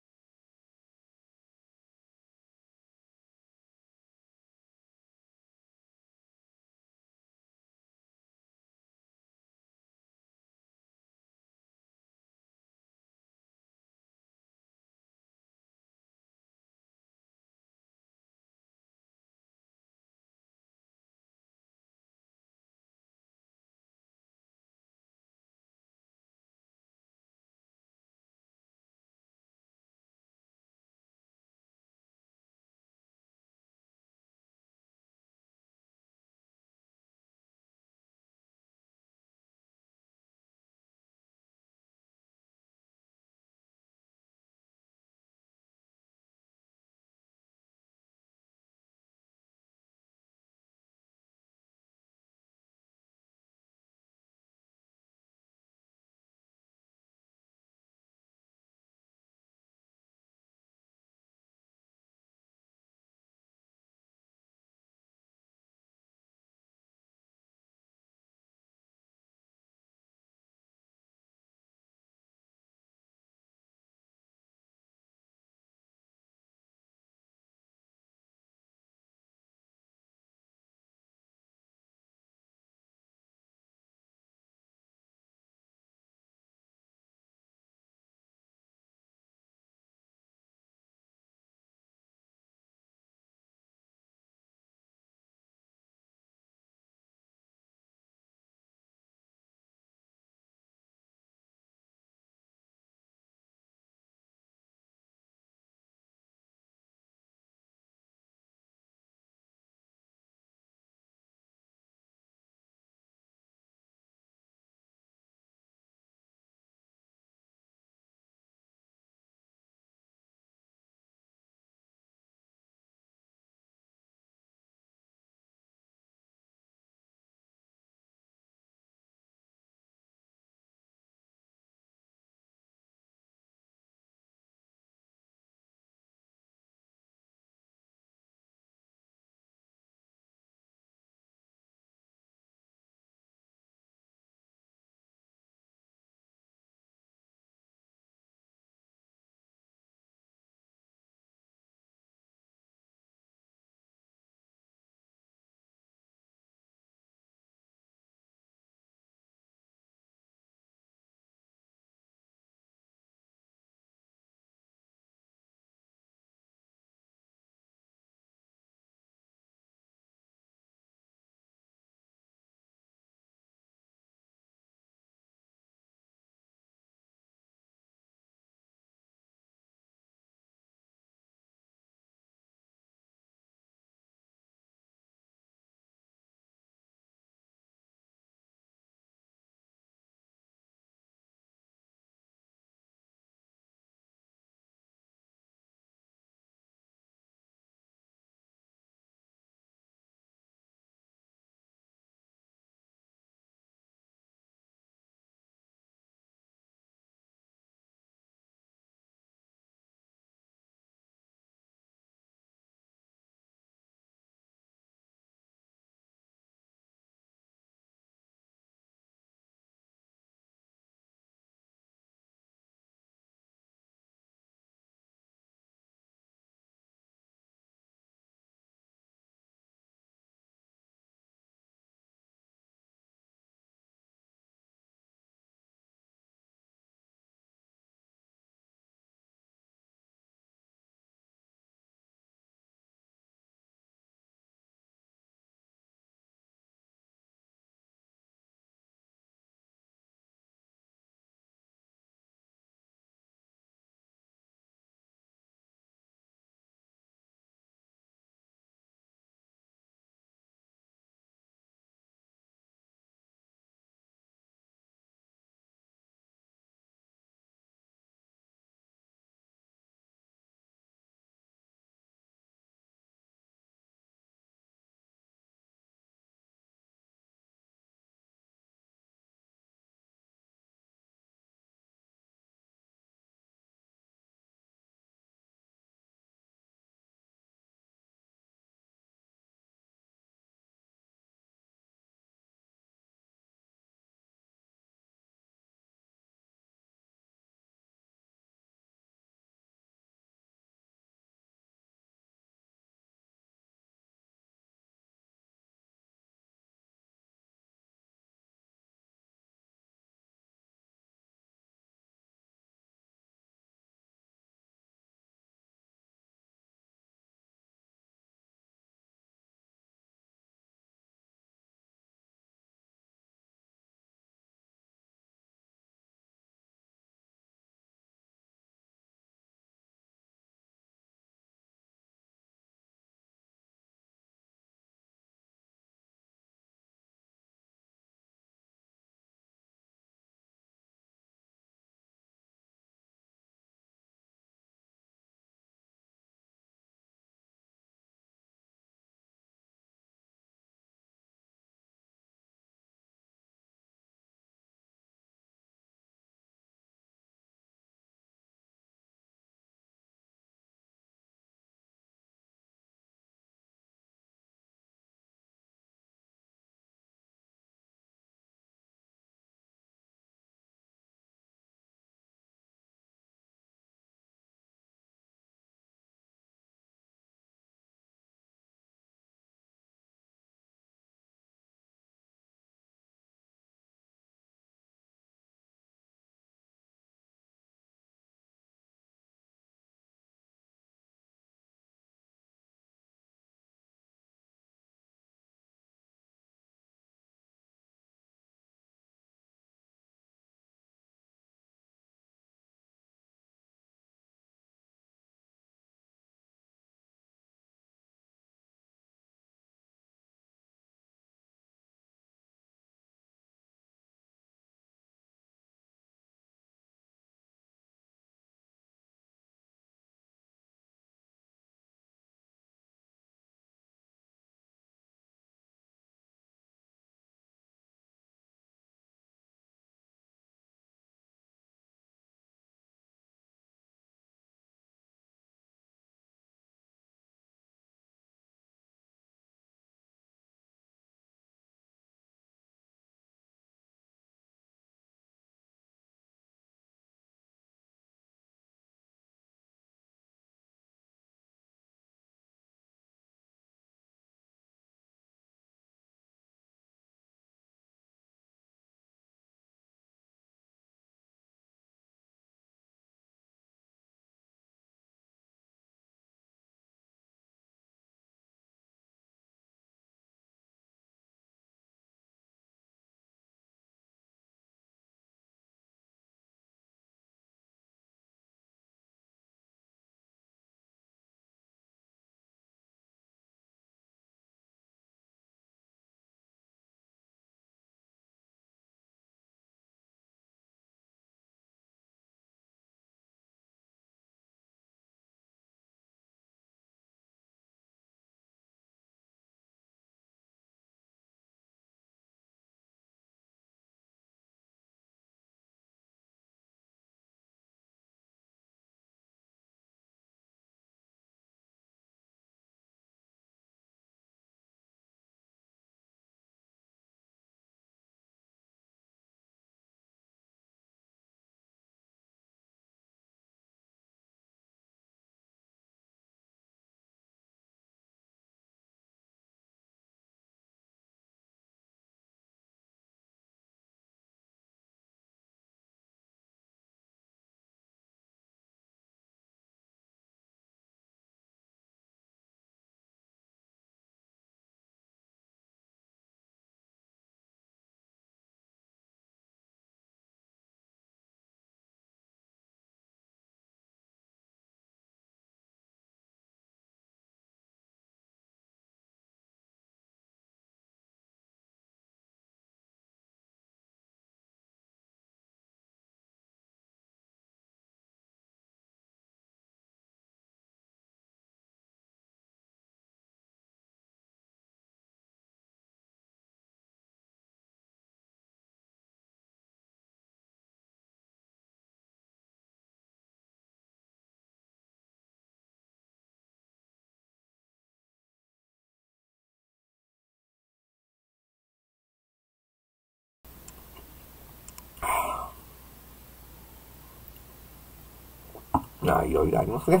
まあ、いろいろありますね。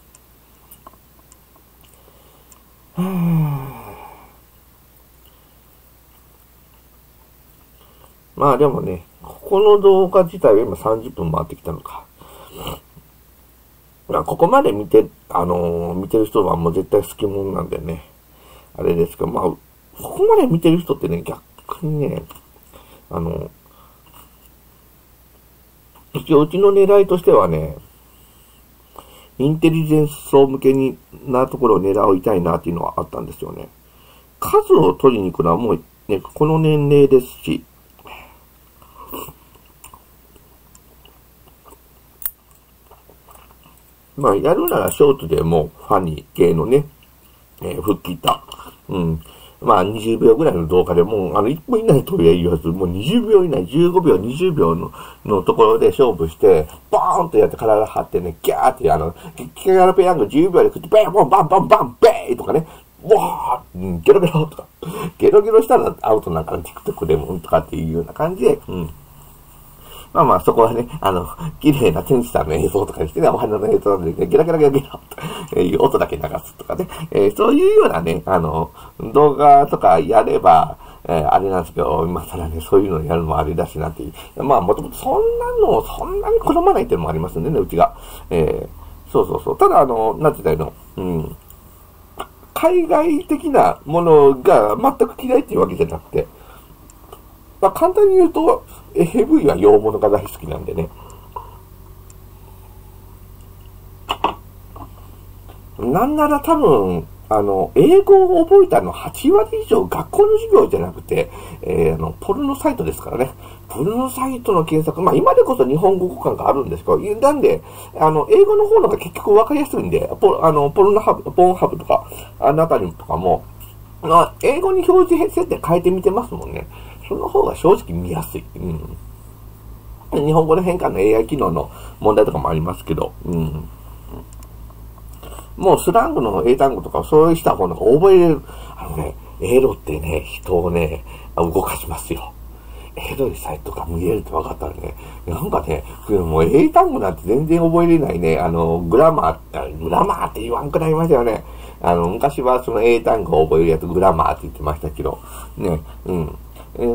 はぁまあでもね、ここの動画自体は今さんじゅっぷん回ってきたのか。まあここまで見て、あのー、見てる人はもう絶対好きもんなんでね。あれですけど、まあ、ここまで見てる人ってね、逆にね、あの、一応うちの狙いとしてはね、インテリジェンス層向けになところを狙いたいなっていうのはあったんですよね。数を取りに行くのはもうね、この年齢ですし、まあ、やるならショートでもファニー系のね、えー、吹っ切った。うん。まあ、にじゅうびょうぐらいの動画でもう、あの、いっぷん以内とは言わず、もうにじゅうびょう以内、じゅうごびょう、にじゅうびょうの、のところで勝負して、ボーンとやって体張ってね、ギャーって、あの、キャラペヤングじゅうびょうで食って、バンバンバンバンバン、ベーとかね、わー、うん、ゲロゲロとか、ゲロゲロしたらアウトなんか TikTok でもとかっていうような感じで、うん。まあまあ、そこはね、あの、綺麗な天使さんの映像とかにしてね、お花の映像で、ね、ゲラゲラゲラゲラという音だけ流すとかね、えー、そういうようなね、あの、動画とかやれば、えー、あれなんですけど、今更ね、そういうのやるのもあれだしなっていう。まあ、もともとそんなのをそんなに好まないっていうのもありますんでね、うちが。えー、そうそうそう。ただ、あの、なんて言ったらいいの、うん。海外的なものが全く嫌いっていうわけじゃなくて、まあ、簡単に言うと、エーブイ は洋物が大好きなんでね。なんなら多分、あの、英語を覚えたのはちわり以上学校の授業じゃなくて、えー、あの、ポルノサイトですからね。ポルノサイトの検索、まあ今でこそ日本語互換があるんですけど、なんで、あの、英語の方のが結局わかりやすいんで、ポあの、ポルノハブ、ポンハブとか、あのあたりとかも、まあ、英語に表示設定変えてみてますもんね。その方が正直見やすい。うん。日本語の変換の エーアイ 機能の問題とかもありますけど、うん。もうスラングの英単語とかそうした方が覚えれる。あのね、エロってね、人をね、動かしますよ。エロいサイトが見えるって分かったらね、なんかね、もう英単語なんて全然覚えれないね、あの、グラマー、グラマーって言わんくなりましたよね。あの、昔はその英単語を覚えるやつグラマーって言ってましたけど、ね、うん。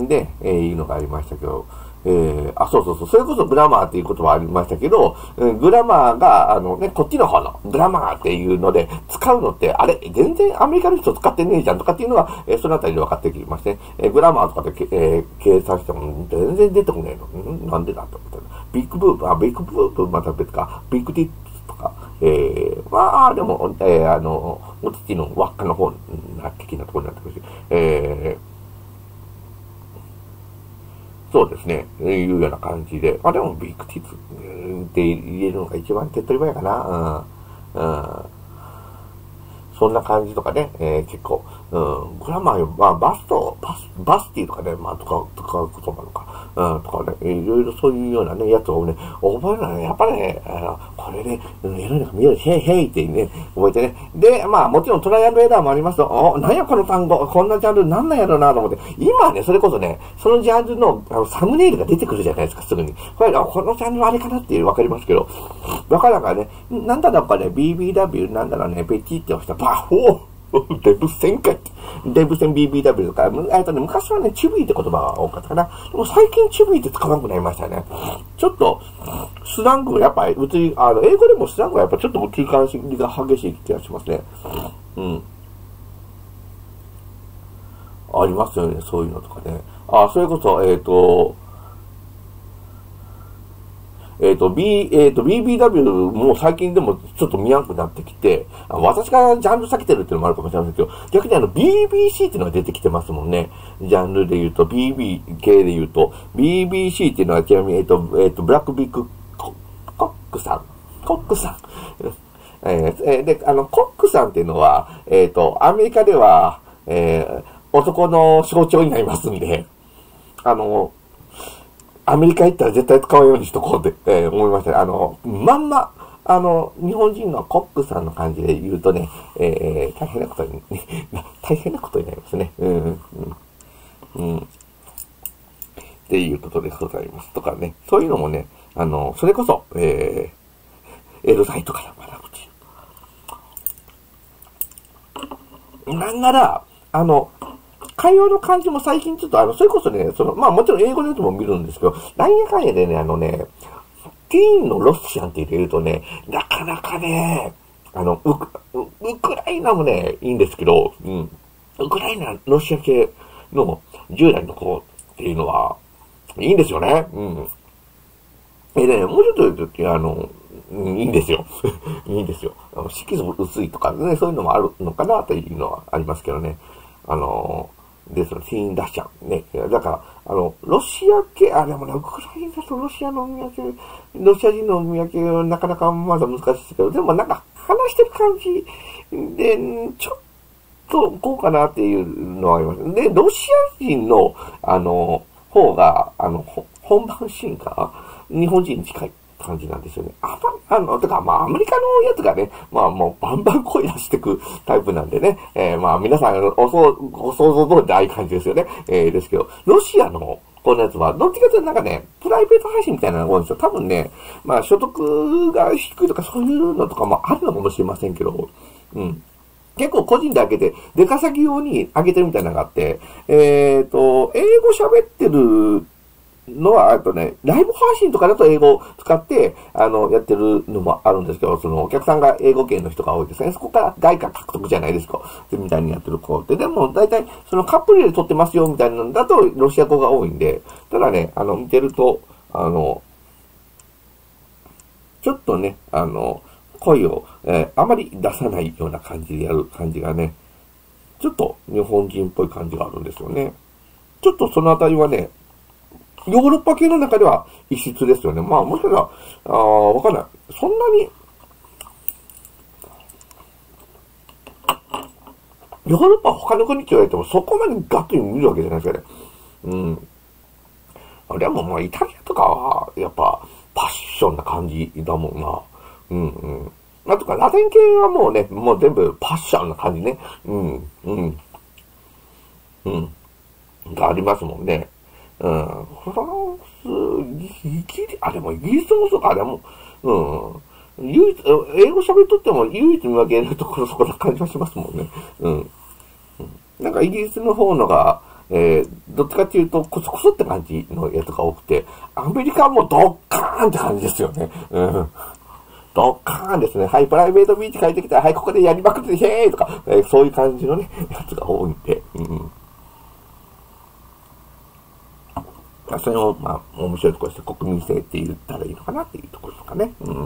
で、えー、いうのがありましたけど、えー、あ、そうそうそう、それこそグラマーっていう言葉ありましたけど、うん、グラマーが、あのね、こっちの方のグラマーっていうので、使うのって、あれ、全然アメリカの人使ってねえじゃんとかっていうのは、えー、そのあたりで分かってきましてね、えー、グラマーとかで、えー、計算しても全然出てこねえの。んなんでだと思ったら。ビッグブープ、あ、ビッグブープまた別か、ビッグディッツとか、えー、まあ、でも、えー、あの、お父の輪っかの方な、的なところになってくるし、えー、そうですね。いうような感じで。まあでも、ビッグティッツって言えるのが一番手っ取り早いかな。うん。うん。そんな感じとかね、えー、結構、うん、グラマー、まあ、バスト、バス、バスティとかね、まあ、とか、とか、言葉とか、うん、とかね、いろいろそういうようなね、やつをね、覚えるのはね、やっぱりね、あの、これね、いろいろ見える、へいへいってね、覚えてね。で、まあ、もちろんトライアンドエラーもありますと、お、なんやこの単語、こんなジャンルなんなんやろうなと思って、今ね、それこそね、そのジャンルの、あの、サムネイルが出てくるじゃないですか、すぐに。これ、あ、このジャンルはあれかなっていうわかりますけど、わからんからね、なんだろうかね、ビービーダブリュー なんだろうね、ペチって押したら、バッホーデブ戦かって。デブ戦 ビービーダブリュー とか、えっとね、昔はね、チビーって言葉が多かったかな。でも最近チビーって使わなくなりましたね。ちょっと、スラングがやっぱり、うつあの、英語でもスラングがやっぱちょっと移り関心が激しい気がしますね。うん。ありますよね、そういうのとかね。あ、それこそ、えっと、えっと、B、えっと、ビービーダブリュー も最近でもちょっと見やんくなってきて、私がジャンル避けてるっていうのもあるかもしれませんけど、逆にあの ビービーシー っていうのが出てきてますもんね。ジャンルで言うと、ビービー 系で言うと、ビービーシー っていうのはちなみに、えっと、えっと、ブラックビッグコックさん。コックさん。えー、で、あの、コックさんっていうのは、えっと、アメリカでは、えー、男の象徴になりますんで、あの、アメリカ行ったら絶対使うようにしとこうって、えー、思いましたね。あの、まんま、あの、日本人のコックさんの感じで言うとね、えー、大変なことに、大変なことになりますね。うん、うん、うん。っていうことでございます。とかね、そういうのもね、あの、それこそ、えー、 エルサイトから学ぶっていう。なんなら、あの、会話の感じも最近ちょっとあの、それこそね、その、まあもちろん英語のやつも見るんですけど、なんやかんやでね、あのね、ティーンのロシアンって入れるとね、なかなかね、あの、ウク、ウクライナもね、いいんですけど、うん。ウクライナ、ロシア系のじゅう代の子っていうのは、いいんですよね。うん。えね、もうちょっと言うと、あの、うん、いいんですよ。いいんですよ。あの色素薄いとかね、そういうのもあるのかなというのはありますけどね。あの、で、その、ティーンダッシャンね。だから、あの、ロシア系、あ、でもね、ウクライナとロシアの見分け、ロシア人の見分けはなかなかまだ難しいですけど、でもなんか、話してる感じで、ちょっと、こうかなっていうのはあります。で、ロシア人の、あの、方が、あの、本番シーンが、日本人に近い感じなんですよね。あま、あの、てか、まあ、アメリカのやつがね、まあ、もう、バンバン声出してくタイプなんでね、えー、まあ、皆さん、おそう、ご想像通りでああいう感じですよね。えー、ですけど、ロシアの、このやつは、どっちかというとなんかね、プライベート配信みたいなのが多いんですよ。多分ね、まあ、所得が低いとかそういうのとかもあるのかもしれませんけど、うん。結構個人で開けて、出稼ぎ用に開けてるみたいなのがあって、えっと、英語喋ってるのは、あとね、ライブ配信とかだと英語を使って、あの、やってるのもあるんですけど、その、お客さんが英語圏の人が多いですね。そこから外貨獲得じゃないですか。みたいにやってる子って。でも、大体、そのカップルで撮ってますよ、みたいなのだと、ロシア語が多いんで、ただね、あの、見てると、あの、ちょっとね、あの、声を、えー、あまり出さないような感じでやる感じがね、ちょっと日本人っぽい感じがあるんですよね。ちょっとそのあたりはね、ヨーロッパ系の中では異質ですよね。まあ、もしかしたら、ああ、わかんない。そんなに、ヨーロッパ他の国って言われてもそこまでガッと見るわけじゃないですかね。うん。でもまあ、イタリアとかは、やっぱ、パッションな感じだもんな。うんうん。あとか、ラテン系はもうね、もう全部パッションな感じね。うん、うん、うん。がありますもんね。うん。フランス、イギリ、あ、でもイギリスもそうか、でも、うん。唯一、英語喋っとっても唯一見分けるところそこな感じはしますもんね。うん。なんかイギリスの方のが、えー、どっちかっていうと、コソコソって感じのやつが多くて、アメリカはもうドッカーンって感じですよね。うん。ドッカーンですね。はい、プライベートビーチ帰ってきたら、はい、ここでやりまくって、へーとか、えー、そういう感じのね、やつが多いんで、うん。まあ、それを、まあ、面白いところして国民性って言ったらいいのかなっていうところですかね。うん。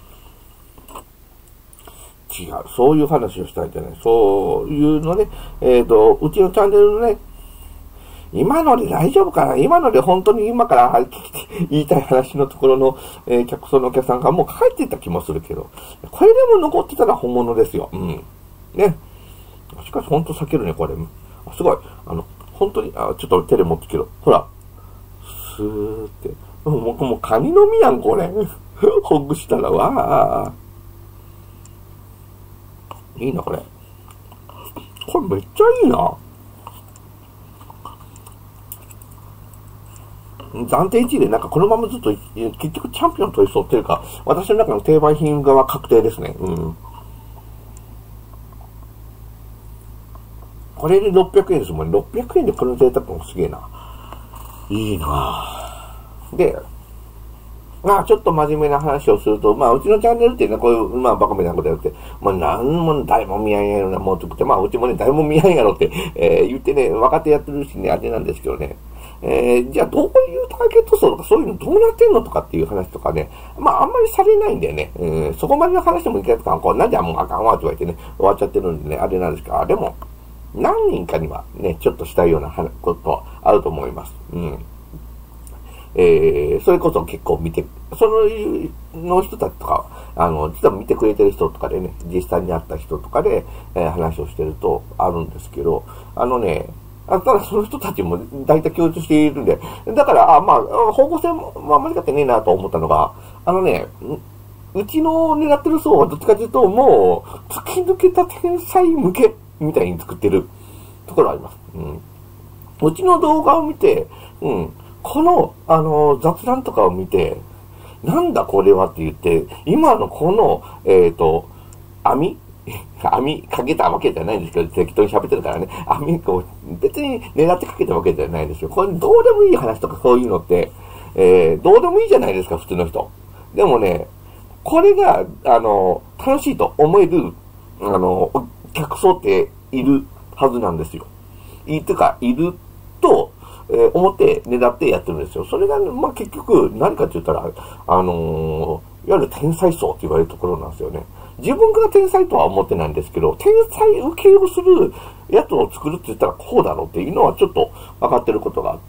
違う。そういう話をしたいんじゃない。そういうのね、えっと、うちのチャンネルのね、今ので大丈夫かな今ので本当に今から言いたい話のところの、えー、客層のお客さんがもう帰っていった気もするけど、これでも残ってたら本物ですよ。うん。ね。しかし本当避けるね、これ。すごい。あの、本当に、あ、ちょっと手で持ってきろ。ほら。スーって。もう、もうカニの実やん、これ。ほぐしたら、わー。いいな、これ。これめっちゃいいな。暫定いちいでなんかこのままずっと結局チャンピオン取りそうっていうか、私の中の定番品が確定ですね。うん。これでろっぴゃくえんですもんね。ろっぴゃくえんでこの贅沢もすげえな。いいなぁ。で、まあちょっと真面目な話をすると、まあうちのチャンネルっていうのはこういう、まあバカみたいなことやって、まあなんも誰も見やんやろなもんとくて、まあうちもね誰も見やんやろって、えー、言ってね、分かってやってるしね、あれなんですけどね。えー、じゃあどういうターゲット層とかそういうのどうなってんのとかっていう話とかね、まああんまりされないんだよね。えー、そこまでの話でもいけないとか、こうなんでもうあかんわって言われてね、終わっちゃってるんでね、あれなんですけど、でも、何人かにはね、ちょっとしたいようなことはあると思います。うん。えー、それこそ結構見て、その、の人たちとか、あの、実は見てくれてる人とかでね、実際に会った人とかで、えー、話をしてるとあるんですけど、あのね、あただその人たちも大体共通しているんで、だから、あまあ、方向性も、まあ、間違ってねえなと思ったのが、あのね、うちの狙ってる層はどっちかというと、もう、突き抜けた天才向けみたいに作ってるところあります。うん。うちの動画を見て、うん。この、あの、雑談とかを見て、 なんだこれはって言って、今のこの、えっと、網網かけたわけじゃないんですけど、適当に喋ってるからね。網こう、別に狙ってかけたわけじゃないんですよ。これどうでもいい話とかそういうのって、えー、どうでもいいじゃないですか、普通の人。でもね、これが、あの、楽しいと思える、あの、客層っているはずなんですよ。いいというか、いると、えー、思って狙ってやってるんですよ。それが、まあ、結局、何かって言ったら、あのー、いわゆる天才層って言われるところなんですよね。自分が天才とは思ってないんですけど、天才受けをするやつを作るって言ったらこうだろうっていうのはちょっと分かってることがあって、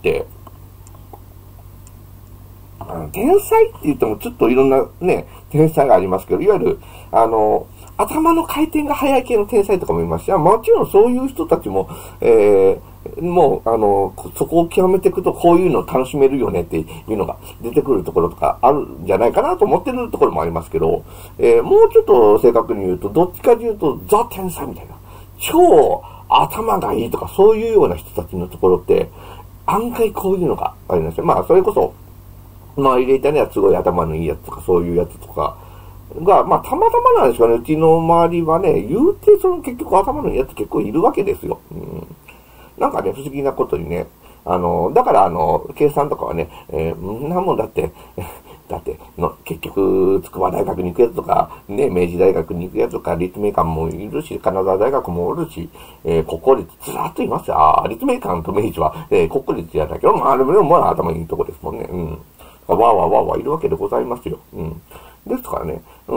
天才って言ってもちょっといろんなね、天才がありますけど、いわゆる、あの、頭の回転が速い系の天才とかもいますし、もちろんそういう人たちも、えー、もう、あの、そこを極めていくとこういうのを楽しめるよねっていうのが出てくるところとかあるんじゃないかなと思ってるところもありますけど、えー、もうちょっと正確に言うと、どっちかというと、ザ天才みたいな、超頭がいいとかそういうような人たちのところって、案外こういうのがありますよ。まあ、それこそ、まあ入れたねはすごい頭のいいやつとかそういうやつとかが、まあたまたまなんですかね、うちの周りはね、言うてその結局頭のいいやつ結構いるわけですよ。うん、なんかね、不思議なことにね、あの、だからあの、計算とかはね、えー、なんもだって、だっての、結局、筑波大学に行くやつとか、ね、明治大学に行くやつとか、立命館もいるし、金沢大学もおるし、えー、国公立ずらっといますよ。ああ、立命館と明治は、えー、国公立じゃないけど、まあ、でも、まあ、頭いいとこですもんね。うん。わーわーわーわーいるわけでございますよ。うん。ですからね、うん。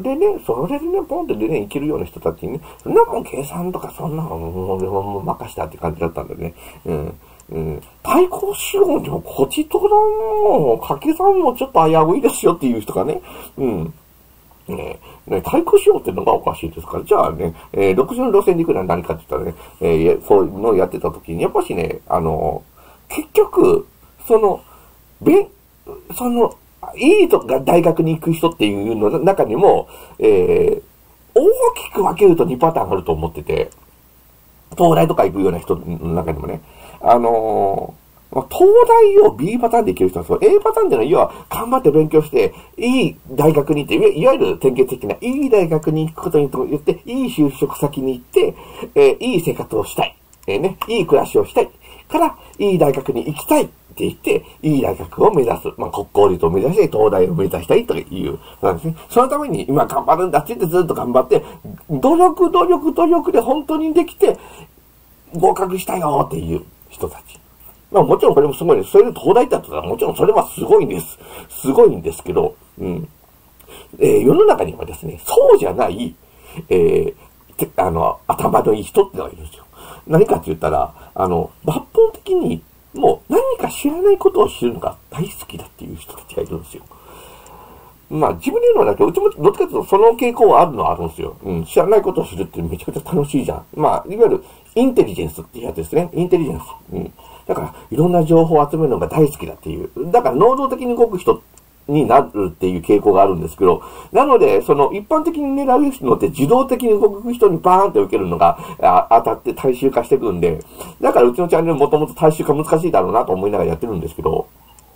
でね、それでね、ポンってでね、生きるような人たちにね、そんなもん計算とかそんなのもう、もう任したって感じだったんでね。うん。うん。対抗しようにも、こちとらも、掛け算もちょっと危ういですよっていう人がね、うん。ねね、対抗しようっていうのがおかしいですから。じゃあね、えー、独自の路線で行くのは何かって言ったらね、えー、そういうのをやってた時に、やっぱしね、あの、結局、その、べ、その、いいとか大学に行く人っていうの中にも、えー、大きく分けるとにパターンあると思ってて、東大とか行くような人の中にもね、あのー、東大を B パターンで行ける人なんですよ。A パターンっていうのは、要は頑張って勉強して、いい大学に行って、いわゆる典型的ないい大学に行くことによって、いい就職先に行って、えー、いい生活をしたい。えー、ね、いい暮らしをしたい。から、いい大学に行きたい。って言って、いい大学を目指す。まあ、国公立を目指して、東大を目指したいという、なんですね。そのために今頑張るんだって言ってずっと頑張って、努力、努力、努力で本当にできて、合格したよっていう人たち。まあ、もちろんこれもすごいです。それで東大だったら、もちろんそれはすごいんです。すごいんですけど、うん。えー、世の中にはですね、そうじゃない、えー、あの、頭のいい人ってのがいるんですよ。何かって言ったら、あの、抜本的に、もう何か知らないことを知るのが大好きだっていう人たちがいるんですよ。まあ自分で言うのはだけど、うちもどっちかというとその傾向はあるのはあるんですよ。うん。知らないことを知るってめちゃくちゃ楽しいじゃん。まあ、いわゆるインテリジェンスっていうやつですね。インテリジェンス。うん。だから、いろんな情報を集めるのが大好きだっていう。だから能動的に動く人になるっていう傾向があるんですけど、なので、その一般的に狙うのって自動的に動く人にバーンって受けるのが当たって大衆化してくるんで、だからうちのチャンネルもともと大衆化難しいだろうなと思いながらやってるんですけど、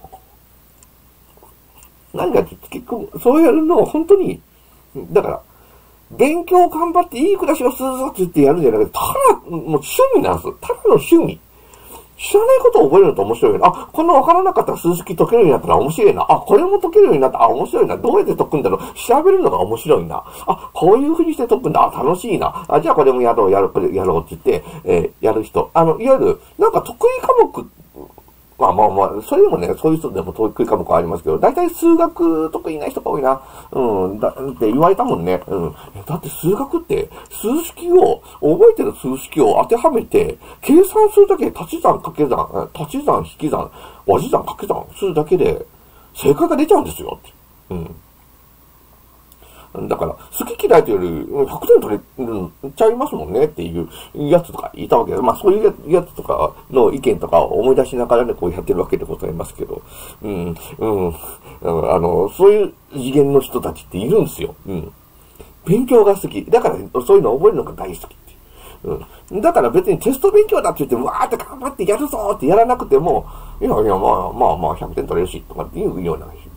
何か結局、そういうのを本当に、だから、勉強頑張っていい暮らしをするぞって言ってやるんじゃなくて、ただ、もう趣味なんです。ただの趣味。知らないことを覚えるのと面白いよな。あ、こんな分からなかったら数式解けるようになったら面白いな。あ、これも解けるようになった。あ、面白いな。どうやって解くんだろう。調べるのが面白いな。あ、こういう風にして解くんだ。あ、楽しいな。あ、じゃあこれもやろう、やろう、これやろうって言って、えー、やる人。あの、いわゆる、なんか得意科目、まあまあまあ、それでもね、そういう人でも得意科目はありますけど、大体数学得意な人が多いな。うん、だって言われたもんね。うん。だって数学って、数式を、覚えてる数式を当てはめて、計算するだけで足し算掛け算、足し算引き算、和じ算掛け算するだけで、正解が出ちゃうんですよって。うん。だから、好き嫌いというより、ひゃくてん取れちゃいますもんねっていうやつとかいたわけで、まあそういうやつとかの意見とかを思い出しながらね、こうやってるわけでございますけど、うん、うん、あの、そういう次元の人たちっているんですよ。うん。勉強が好き。だから、そういうのを覚えるのが大好きっていう。うん。だから別にテスト勉強だって言って、わーって頑張ってやるぞってやらなくても、いやいや、まあまあまあひゃくてん取れるし、とかっていうような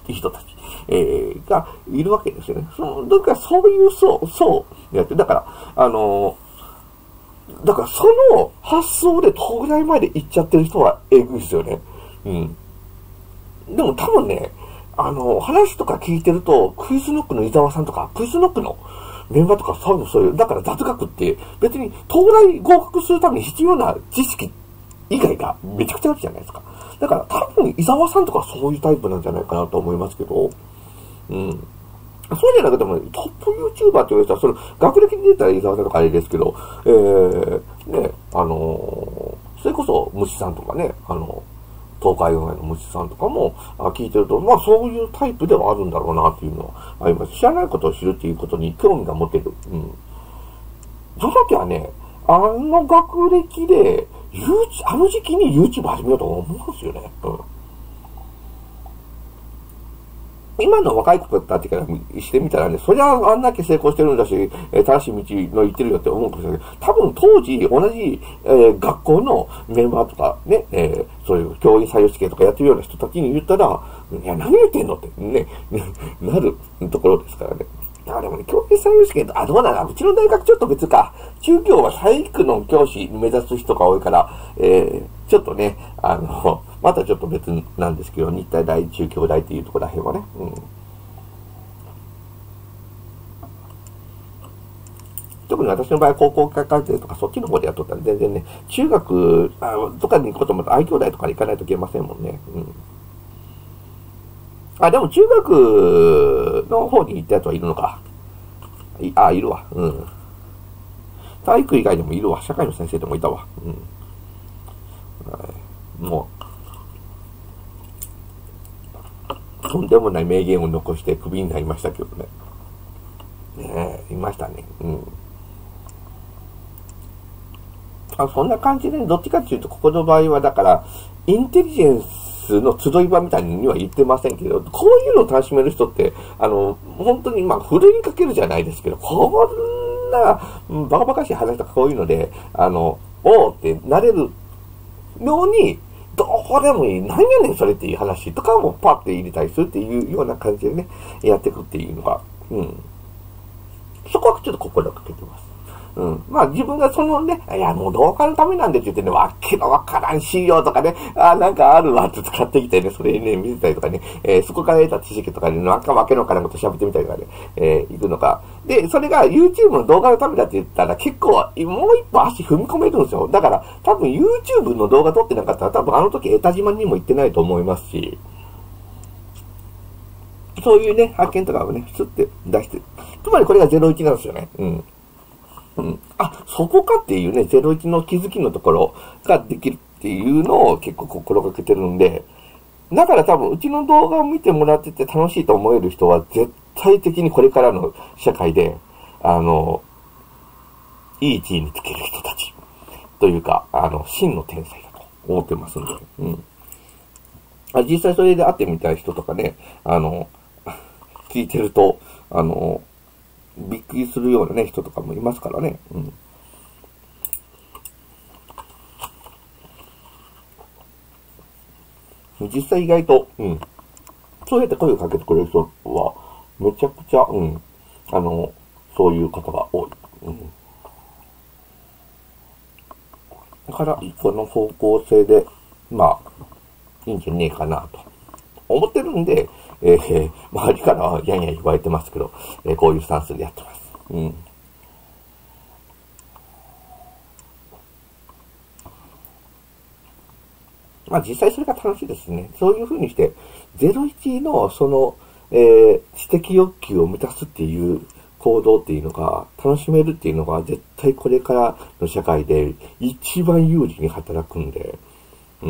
っていう人たち、えー、がいるわけですよね。その、だからそういう層、層やって、だから、あのー、だからその発想で東大まで行っちゃってる人はえぐいですよね。うん。でも多分ね、あの、話とか聞いてると、クイズノックの伊沢さんとか、クイズノックのメンバーとか、そういうの、そういう、だから雑学って別に東大合格するために必要な知識以外がめちゃくちゃあるじゃないですか。だから多分伊沢さんとかそういうタイプなんじゃないかなと思いますけど、うん。そうじゃなくても、トップ YouTuber って言われたら、その、学歴に出たら伊沢さんとかあれですけど、えー、ね、あのー、それこそ虫さんとかね、あの、東海オンエアの虫さんとかも聞いてると、まあそういうタイプではあるんだろうなっていうのはあります。知らないことを知るっていうことに興味が持てる。うん。その時はね、あの学歴で、あの時期に YouTube 始めようと思うんですよね。うん。今の若い子たちからしてみたらね、そりゃあんだけ成功してるんだし、えー、正しい道の行ってるよって思うかもしれないけど、多分当時同じ、えー、学校のメンバーとかね、えー、そういう教員採用試験とかやってるような人たちに言ったら、いや、何言ってんのってね、なるところですからね。あ、でもね、教員採用試験と、あ、どうだな、うちの大学ちょっと別か。中教は体育の教師目指す人が多いから、えー、ちょっとね、あの、またちょっと別なんですけど、日体大、中京大っていうところらへんはね、うん。特に私の場合は高校科生とかそっちの方でやっとったら全然ね、中学あとかに行くことも愛嬌大とかに行かないといけませんもんね。うん。あ、でも中学の方に行ったやつはいるのか。いあ、いるわ。うん。体育以外でもいるわ。社会の先生でもいたわ。うん。もう、とんでもない名言を残してクビになりましたけどね。ねえ、いましたね。うん。あ、そんな感じで、どっちかっていうと、ここの場合は、だから、インテリジェンスの集い場みたいには言ってませんけど、こういうのを楽しめる人って、あの、本当に、まあ、ふるいにかけるじゃないですけど、こんな、バカバカしい話とかこういうので、あの、おーってなれるように、どこでもいい、何やねんそれっていう話とかもパッて入れたりするっていうような感じでね、やっていくっていうのが、うん。そこはちょっと心がけてます。うん。まあ自分がそのね、いやもう動画のためなんでって言ってね、わけのわからん資料とかね、あなんかあるわって使ってきてね、それね、見せたりとかね、えー、そこから得た知識とかね、なんかわけのわからんこと喋ってみたりとかね、えー、行くのか。で、それが YouTube の動画のためだって言ったら結構、もう一歩足踏み込めるんですよ。だから、多分 YouTube の動画撮ってなかったら多分あの時江田島にも行ってないと思いますし、そういうね、発見とかをね、スッて出して。つまりこれがゼロイチなんですよね。うん。うん。あ、そこかっていうね、ゼロイチの気づきのところができるっていうのを結構心がけてるんで、だから多分うちの動画を見てもらってて楽しいと思える人は絶対的にこれからの社会で、あの、いい地位につける人たちというか、あの、真の天才だと思ってますんで、うん。実際それで会ってみたい人とかね、あの、聞いてると、あの、びっくりするようなね、人とかもいますからね。うん。実際意外と、うん。そうやって声をかけてくれる人は、めちゃくちゃ、うん。あの、そういう方が多い。うん。だから、この方向性で、まあ、いいんじゃねえかなと。思ってるんで、えー、周りからはやんや言われてますけど、えー、こういうスタンスでやってます。うん。まあ実際それが楽しいですね。そういう風にして、ゼロイチのその、えー、知的欲求を満たすっていう行動っていうのが、楽しめるっていうのが、絶対これからの社会で一番有利に働くんで、うん。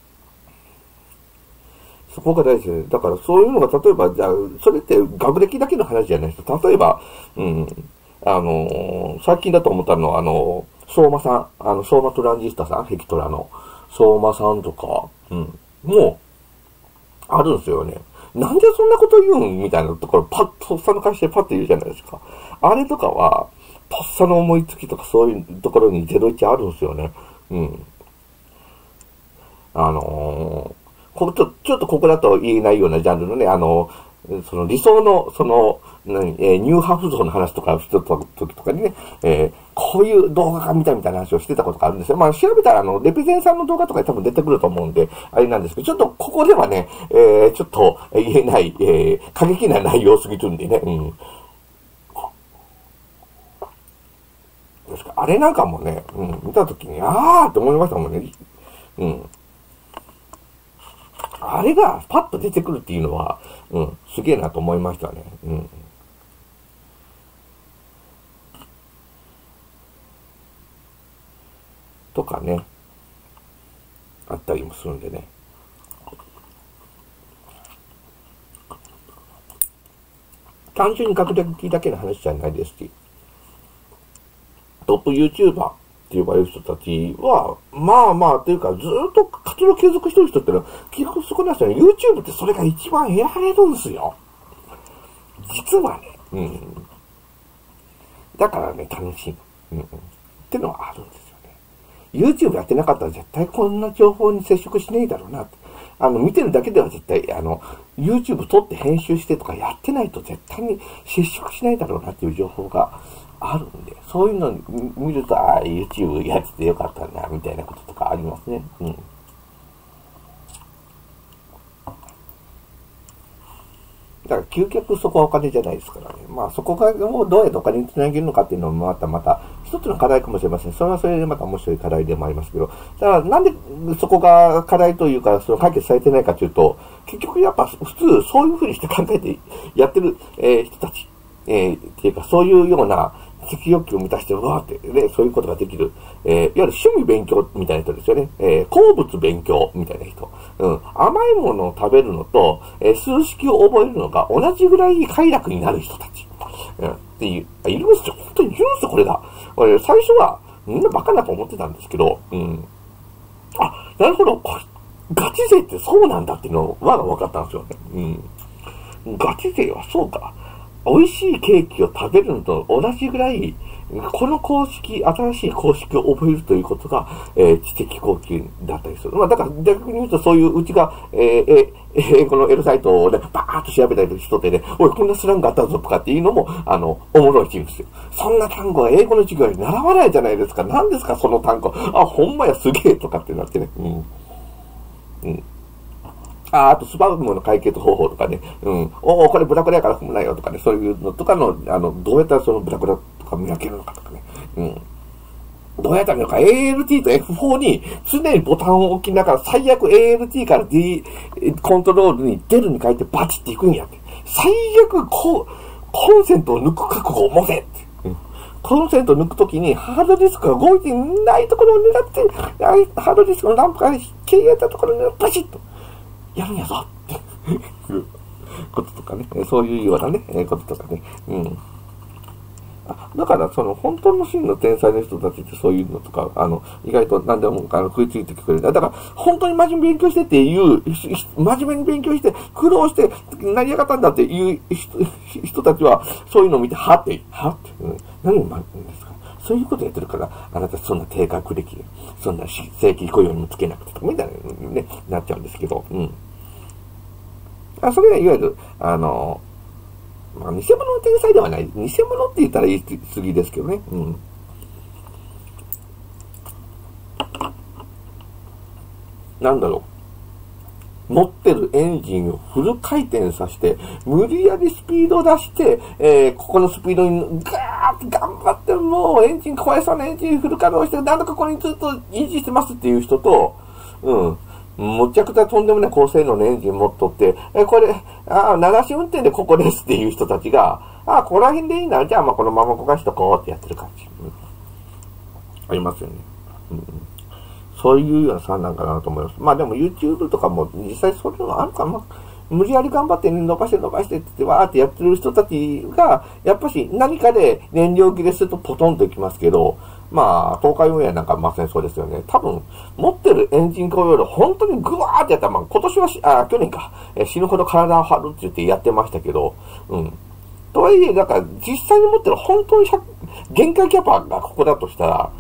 そこが大事ですね。だからそういうのが、例えば、じゃあ、それって学歴だけの話じゃないですか。例えば、うん、あのー、最近だと思ったのは、あのー、相馬さん、あの、相馬トランジスタさん、ヘキトラの、相馬さんとか、うん、もう、あるんですよね。なんでそんなこと言うんみたいなところ、パッと、とっさの会社でパッと言うじゃないですか。あれとかは、とっさの思いつきとかそういうところにゼロイチあるんですよね。うん。あのー、 こちょちょっとここだと言えないようなジャンルのね、あの、その理想の、その、何、えー、ニューハーフ像の話とかしてた時とかにね、えー、こういう動画が見たみたいな話をしてたことがあるんですよ。まあ調べたらあの、レペゼンさんの動画とかで多分出てくると思うんで、あれなんですけど、ちょっとここではね、えー、ちょっと言えない、えー、過激な内容すぎるんでね、うん。ですかあれなんかもね、うん、見た時に、あーって思いましたもんね。うん。あれがパッと出てくるっていうのは、うん、すげえなと思いましたね。うん。とかね、あったりもするんでね。単純に学歴だけの話じゃないですし、トップ YouTuber って呼ばれる人たちは、まあまあ、というか、ずっと活動継続してる人ってのは、結局そこなんですよね。YouTube ってそれが一番得られるんですよ。実はね。うん。だからね、楽しい。うん。ってのはあるんですよね。YouTube やってなかったら絶対こんな情報に接触しねえだろうなって。あの、見てるだけでは絶対、あの、YouTube 撮って編集してとかやってないと絶対に接触しないだろうなっていう情報があるんで、そういうのを見ると、ああ、YouTube やっててよかったな、みたいなこととかありますね。うん。だから究極そこはお金じゃないですからね。まあそこがもうどうやってお金につなげるのかっていうのもまたまた一つの課題かもしれません。それはそれでまた面白い課題でもありますけど。だからなんでそこが課題というか、その解決されてないかというと、結局やっぱ普通そういうふうにして考えてやってる、えー、人たち、えー、っていうかそういうような適欲求を満たして、うわーって、ね、そういうことができる、えー、いわゆる趣味勉強みたいな人ですよね。えー、好物勉強みたいな人。うん。甘いものを食べるのと、えー、数式を覚えるのが同じぐらい快楽になる人たち。うん。っていう、いるんですよ。本当にいるんですよ、これが。俺、最初は、みんなバカだと思ってたんですけど、うん。あ、なるほど、これ、ガチ勢ってそうなんだっていうのは分かったんですよね。うん。ガチ勢はそうか。美味しいケーキを食べるのと同じぐらい、この公式、新しい公式を覚えるということが、えー、知的好奇だったりする。まあ、だから逆に言うとそういううちが、えー、えー、英語のエロサイトをね、バーッと調べたりする人ってね、おい、こんなスラングあったぞとかっていうのも、あの、おもろいしんですよ。そんな単語は英語の授業に習わないじゃないですか。何ですか、その単語。あ、ほんまや、すげえとかってなってね。うん。うん。あ、あとスパムの解決方法とかね、うん、おお、これブラクラやから踏むなよとかね、そういうのとかの、あの、どうやったらそのブラクラとか見分けるのかとかね、うん。どうやったら見るのか、エーエルティー と エフフォー に常にボタンを置きながら、最悪 エーエルティー から D コントロールに出るに変えてバチっていくんやって。最悪こう、コンセントを抜く覚悟を持てって。うん、コンセントを抜くときにハードディスクが動いてないところを狙って、ハードディスクのランプが消えたところにバチッと。やるんやぞっていうこととかね、そういうようなね、こととかね、うん。あだから、その、本当の真の天才の人たちってそういうのとか、あの、意外と何でも、あの、食いついてくれる。だから、本当に真面目に勉強してっていう、真面目に勉強して、苦労して、成り上がったんだっていう人たちは、そういうのを見て、はって、はって、うん、何を学ぶんですかそういうことやってるから、あなたそんな低学歴で、そんな正規雇用にもつけなくてとか、みたいなね、なっちゃうんですけど、うん。あそれがいわゆる、あの、まあ、偽物の天才ではない。偽物って言ったら言い過ぎですけどね。うん。なんだろう。持ってるエンジンをフル回転させて、無理やりスピードを出して、えー、ここのスピードにガーッと頑張って、もうエンジン壊れそうなエンジンフル稼働して、なんとかここにずっと維持してますっていう人と、うん。むちゃくちゃとんでもない高性能のエンジン持っとって、え、これ、ああ、流し運転でここですっていう人たちが、ああ、ここら辺でいいな、じゃあまあこのまま焦がしとこうってやってる感じ。うん、ありますよね。うん、そういうような差なんかなと思います。まあでも YouTube とかも実際そういうのあるかな。無理やり頑張って伸ばして伸ばしてって言ってわーってやってる人たちが、やっぱし何かで燃料切れするとポトンといきますけど、まあ、東海オンエアなんかまさにそうですよね。多分、持ってるエンジン工業量、本当にグワーってやったら、まあ今年はし、あ、去年か、え死ぬほど体を張るって言ってやってましたけど、うん。とはいえ、だから実際に持ってる本当に限界キャパがここだとしたら、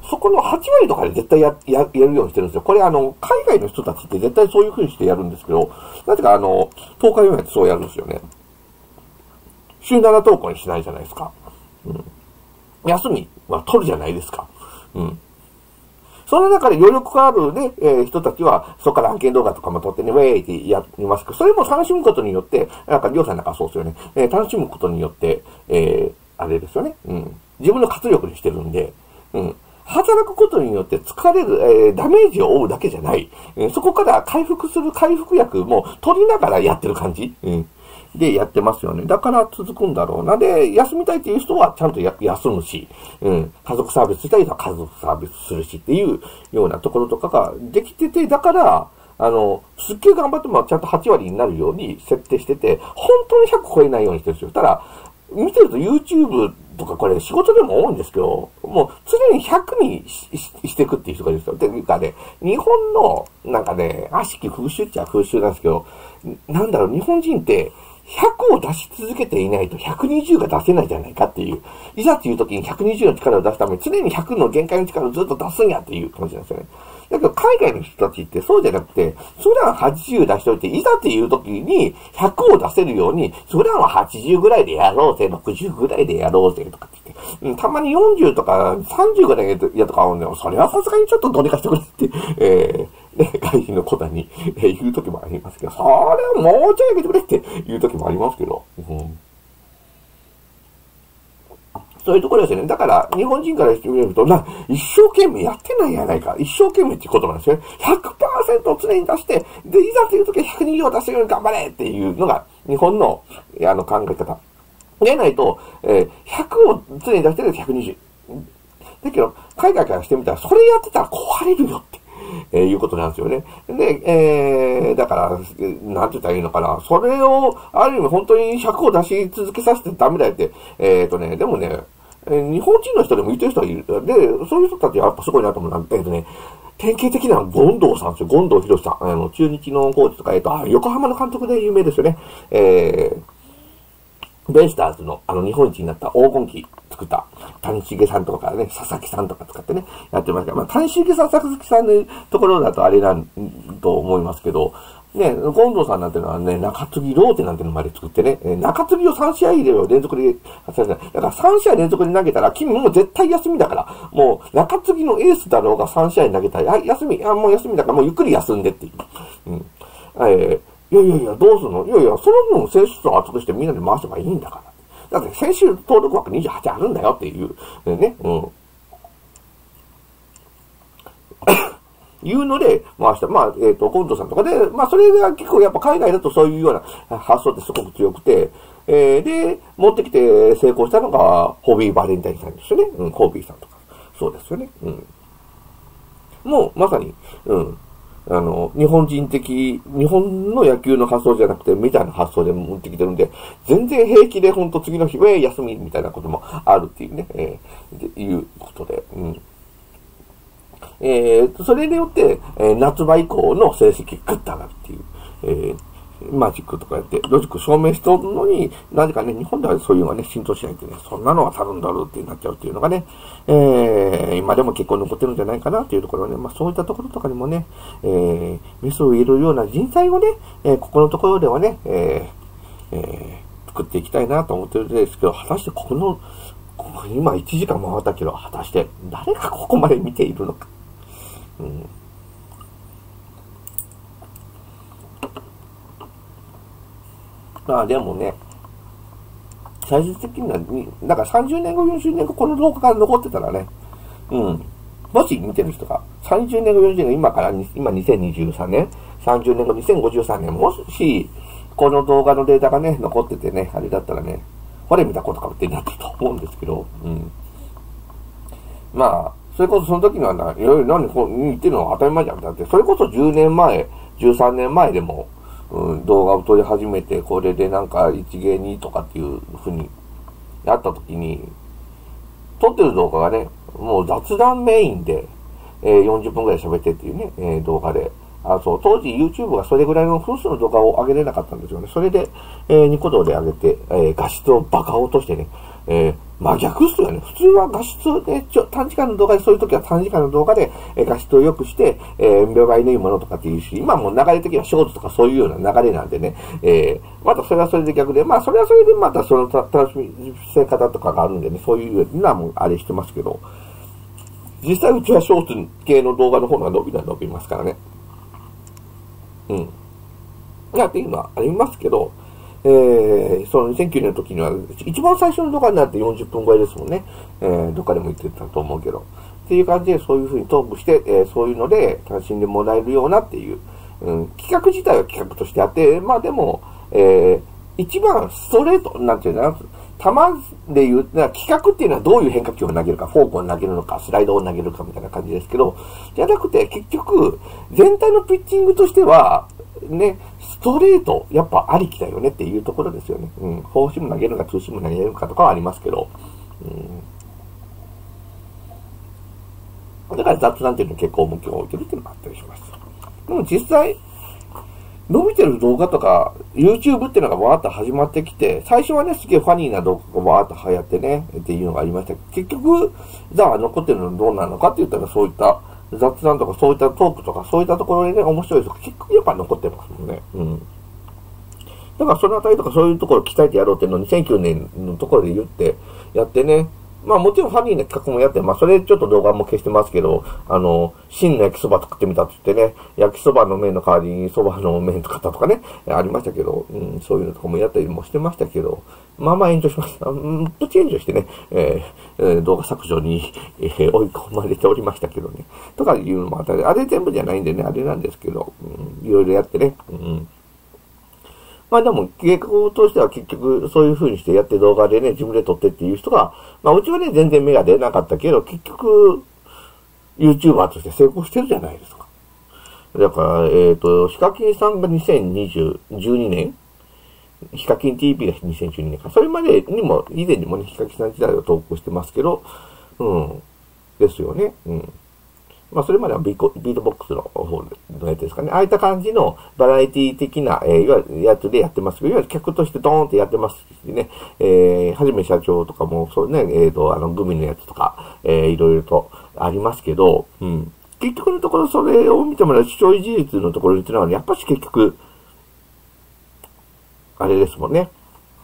そこのはちわりとかで絶対や、や、やるようにしてるんですよ。これあの、海外の人たちって絶対そういう風にしてやるんですけど、なぜかあの、東海オンエアってそうやるんですよね。週なな投稿にしないじゃないですか。うん。休みは取るじゃないですか。うん。その中で余力があるね、えー、人たちは、そこから案件動画とかも撮ってね、ウェーイってやりますけど、それも楽しむことによって、なんか、りょうさんなんかそうですよね。えー、楽しむことによって、えー、あれですよね。うん。自分の活力にしてるんで、うん。働くことによって疲れる、えー、ダメージを負うだけじゃない。えー、そこから回復する回復薬も取りながらやってる感じ。うん。で、やってますよね。だから続くんだろうな。で、休みたいっていう人はちゃんとや休むし、うん。家族サービスしたい人は家族サービスするしっていうようなところとかができてて、だから、あの、すっげえ頑張ってもちゃんとはち割になるように設定してて、本当にひゃく超えないようにしてるんですよ。ただ、見てると YouTube とかこれ仕事でも多いんですけど、もう常にひゃくに し, し, していくっていう人がいるんですよ。っていうかね、日本のなんかね、悪しき風習っちゃ風習なんですけど、なんだろう、日本人ってひゃくを出し続けていないとひゃくにじゅうが出せないじゃないかっていう。いざっていう時にひゃくにじゅうの力を出すために常にひゃくの限界の力をずっと出すんやっていう感じなんですよね。だけど海外の人たちってそうじゃなくて、普段はちじゅう出しといて、いざっていう時にひゃくを出せるように、普段ははちじゅうぐらいでやろうぜ、ろくじゅうぐらいでやろうぜとかって言って、たまによんじゅうとかさんじゅうぐらいやとかあるんだよ。それはさすがにちょっとどうにかしてくれって、えー、ね、外人の子に、えー、言う時もありますけど、それはもうちょい上げてくれって言う時もありますけど、うんそういうところですよね。だから、日本人からしてみると、な、一生懸命やってないやないか。一生懸命っていうことなんですよね。ひゃくパーセント を常に出して、で、いざという時はひゃくにじゅうを出せるように頑張れっていうのが、日本の、あの、考え方。でないと、えー、ひゃくを常に出してるとひゃくにじゅう。だけど、海外からしてみたら、それやってたら壊れるよって。えー、いうことなんですよね。で、えー、だから、なんて言ったらいいのかな。それを、ある意味本当にひゃくを出し続けさせてダメだよって。えーとね、でもね、えー、日本人の人でも言ってる人がいる。で、そういう人たちはやっぱすごいなと思うのは、えーとね、典型的なのは権藤さんですよ。権藤博さん。あの、中日のコーチとか、えっと、あ、横浜の監督で有名ですよね。えー、ベイスターズの、あの、日本一になった黄金期作った、谷繁さんとかからね、佐々木さんとか使ってね、やってますから、まあ、谷繁さん、佐々木さんのところだとあれなんと思いますけど、ね、権藤さんなんていうのはね、中継ぎローテなんてのまで作ってね、中継ぎをさん試合で連続で、だからさん試合連続で投げたら、君もう絶対休みだから、もう中継ぎのエースだろうがさん試合投げたら、はい、休み、あ、もう休みだからもうゆっくり休んでっていう。うん。えーいやいやいや、どうするのいやいや、その分選手層を厚くしてみんなで回せばいいんだから。だって先週登録枠にじゅうはちあるんだよっていう、ね、うん。いうので回した。まあ、えっと、コントさんとかで、まあ、それが結構やっぱ海外だとそういうような発想ってすごく強くて、えー、で、持ってきて成功したのが、ホビー・バレンタインさんですよね。うん、ホビーさんとか。そうですよね。うん。もう、まさに、うん。あの、日本人的、日本の野球の発想じゃなくて、メジャーの発想で持ってきてるんで、全然平気でほんと次の日、ウェイ休みみたいなこともあるっていうね、えー、いうことで、うん。えー、それによって、えー、夏場以降の成績がグッと上がるっていう、えー、マジックとかやって、ロジック証明しとるのに、なぜかね、日本ではそういうのがね、浸透しないってね、そんなのはたるんだろうってなっちゃうっていうのがね、えー、今でも結構残ってるんじゃないかなっていうところはね、まあそういったところとかにもね、えー、メスを入れるような人材をね、えー、ここのところではね、えー、えー、作っていきたいなと思ってるんですけど、果たしてこの、ここ今いちじかん回ったけど、果たして誰がここまで見ているのか。うん、まあでもね、最終的には、だからさんじゅうねんご、よんじゅうねんご、この動画が残ってたらね、うん、もし見てる人が、さんじゅうねんご、よんじゅうねんご、今から、今にせんにじゅうさんねん、さんじゅうねんご、にせんごじゅうさんねん、もし、この動画のデータがね、残っててね、あれだったらね、これ見たことかってなってると思うんですけど、うん。まあ、それこそその時にはな、いろいろ何こう言ってるのは当たり前じゃん。だって、それこそじゅうねんまえ、じゅうさんねんまえでも、うん、動画を撮り始めて、これでなんか一芸にとかっていうふうにやった時に、撮ってる動画がね、もう雑談メインで、えー、よんじゅっぷんくらい喋ってっていうね、えー、動画で。あ、そう、当時 YouTube がそれぐらいの分数の動画を上げれなかったんですよね。それで、えー、ニコ動で上げて、えー、画質をバカ落としてね、えー真逆っすよね。普通は画質をね、ちょ短時間の動画で、そういう時は短時間の動画で、えー、画質を良くして、えー、秒倍のいいものとかっていうし、今もう流れ的にはショートとかそういうような流れなんでね、えー、またそれはそれで逆で、まあそれはそれでまたその楽しみせ方とかがあるんでね、そういうのはもうあれしてますけど、実際うちはショート系の動画の方が伸びは伸びますからね。うん。いや、っていうのはありますけど、えー、そのにせんきゅうねんの時には、一番最初の動画になってよんじゅっぷん超えですもんね。えー、どっかでも言ってたと思うけど。っていう感じで、そういう風にトークして、えー、そういうので楽しんでもらえるようなっていう、うん、企画自体は企画としてあって、まあでも、えー、一番ストレート、なんていうのかな、球で言う、企画っていうのはどういう変化球を投げるか、フォークを投げるのか、スライドを投げるかみたいな感じですけど、じゃなくて結局、全体のピッチングとしては、ね、ストレート、やっぱありきだよねっていうところですよね。うん。フォーシーム投げるのか、ツーシーム投げるのかとかはありますけど、うん。だから雑談っていうのに結構重きを置いてるっていうのもあったりします。でも実際、伸びてる動画とか、YouTube っていうのがわーっと始まってきて、最初はね、すげえファニーな動画がわーっと流行ってね、っていうのがありましたけど、結局、じゃあ残ってるのどうなのかって言ったらそういった雑談とかそういったトークとかそういったところでね、面白いとか結局やっぱ残ってますもんね。うん。だからそのあたりとかそういうところを鍛えてやろうっていうのをにせんきゅうねんのところで言ってやってね、まあもちろんファニーな企画もやって、まあそれちょっと動画も消してますけど、あの、真の焼きそば作ってみたって言ってね、焼きそばの麺の代わりにそばの麺とかとかね、ありましたけど、うん、そういうのとかもやったりもしてましたけど、まあまあ炎上しました。うん、プチ炎上してね、えーえー、動画削除に、えー、追い込まれておりましたけどね。とかいうのもあったり、あれ全部じゃないんでね、あれなんですけど、うん、いろいろやってね、うん。まあでも、傾向としては結局、そういう風にしてやって動画でね、自分で撮ってっていう人が、まあうちはね、全然芽が出なかったけど、結局、YouTuber として成功してるじゃないですか。だから、えっと、ヒカキンさんがにせんにじゅうにねんヒカキン ティーブイ がにせんじゅうにねんか。それまでにも、以前にもね、ヒカキンさん時代を投稿してますけど、うん。ですよね。うん。まあ、それまではビートボックスの方のやつですかね。ああいった感じのバラエティ的な、えー、いわゆるやつでやってますけど、いわゆる客としてドーンってやってますしね、えー、はじめ社長とかも、そうね、えっと、あの、グミのやつとか、えー、いろいろとありますけど、うん。結局のところそれを見てもらう主張事実のところに言ってのは、やっぱし結局、あれですもんね。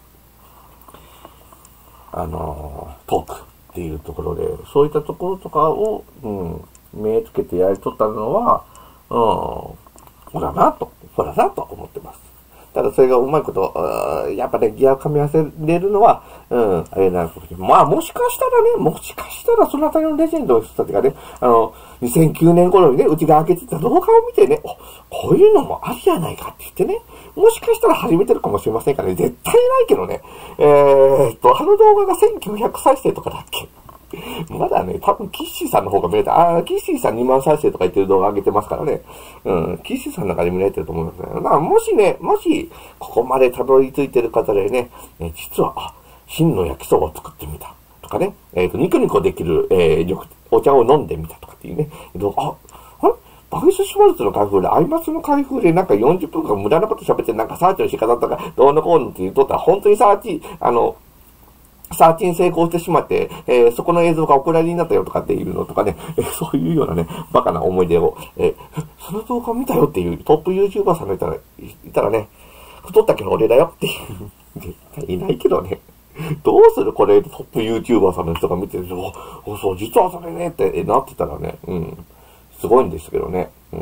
あのー、トークっていうところで、そういったところとかを、うん、目つけてやりとったのは、うん、ほらなと、ほらなと思ってます。ただそれがうまいこと、やっぱね、ギアを噛み合わせれるのは、うん、あれなのかもしれない。まあ、もしかしたらね、もしかしたらそのあたりのレジェンドの人たちがね、あの、にせんきゅうねん頃にね、うちが開けてた動画を見てね、こういうのもありじゃないかって言ってね、もしかしたら始めてるかもしれませんからね、絶対ないけどね、えーっと、あの動画がせんきゅうひゃくさいせいとかだっけまだね、多分キッシーさんの方が見れた。ああ、キッシーさんにまんさいせいとか言ってる動画上げてますからね。うん、キッシーさんの中で見られてると思いますね。まあ、もしね、もし、ここまでたどり着いてる方でね、え実は、あ、真の焼きそばを作ってみた。とかね、えっ、ー、と、ニコニコできる、えー、お茶を飲んでみたとかっていうね。あ、あれバフィス・シュワルツの開封で、アイマスの開封でなんかよんじゅっぷん間無駄なこと喋ってなんかサーチの仕方とか、どうのこうのって言うとったら、本当にサーチ、あの、サーチに成功してしまって、えー、そこの映像がお蔵入りになったよとかっていうのとかね、えー、そういうようなね、バカな思い出を、えー、その動画見たよっていうトップ YouTuber さんがいたら、いたらね、太ったけど俺だよっていう、絶対いないけどね。どうするこれトップ YouTuber さんの人が見てると、お、そう、実はそれねってなってたらね、うん、すごいんですけどね、うん。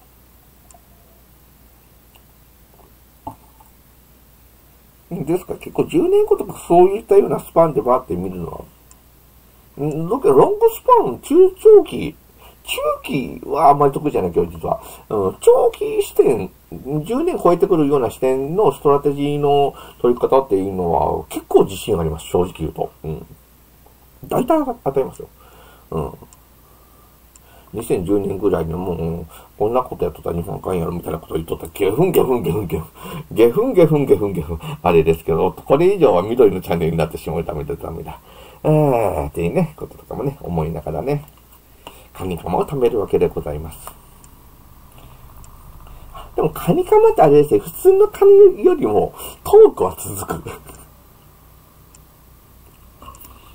ですから結構じゅうねんごとかそういったようなスパンでバーって見るのは、んだけどロングスパン、中長期、中期はあんまり得意じゃないけど実は、うん、長期視点、じゅうねん超えてくるような視点のストラテジーの取り方っていうのは結構自信あります、正直言うと。うん。大体当たりますよ。うん。にせんじゅうねんぐらいにもう、こんなことやっとったら日本あかんやろみたいなこと言っとったら、ゲフンゲフンゲフンゲフン、ゲフンゲフンゲフンゲフン、あれですけど、これ以上は緑のチャンネルになってしまうためだ、ダメだ。えー、っていうね、こととかもね、思いながらね、カニカマを食べるわけでございます。でもカニカマってあれですね、普通のカニよりもトークは続く。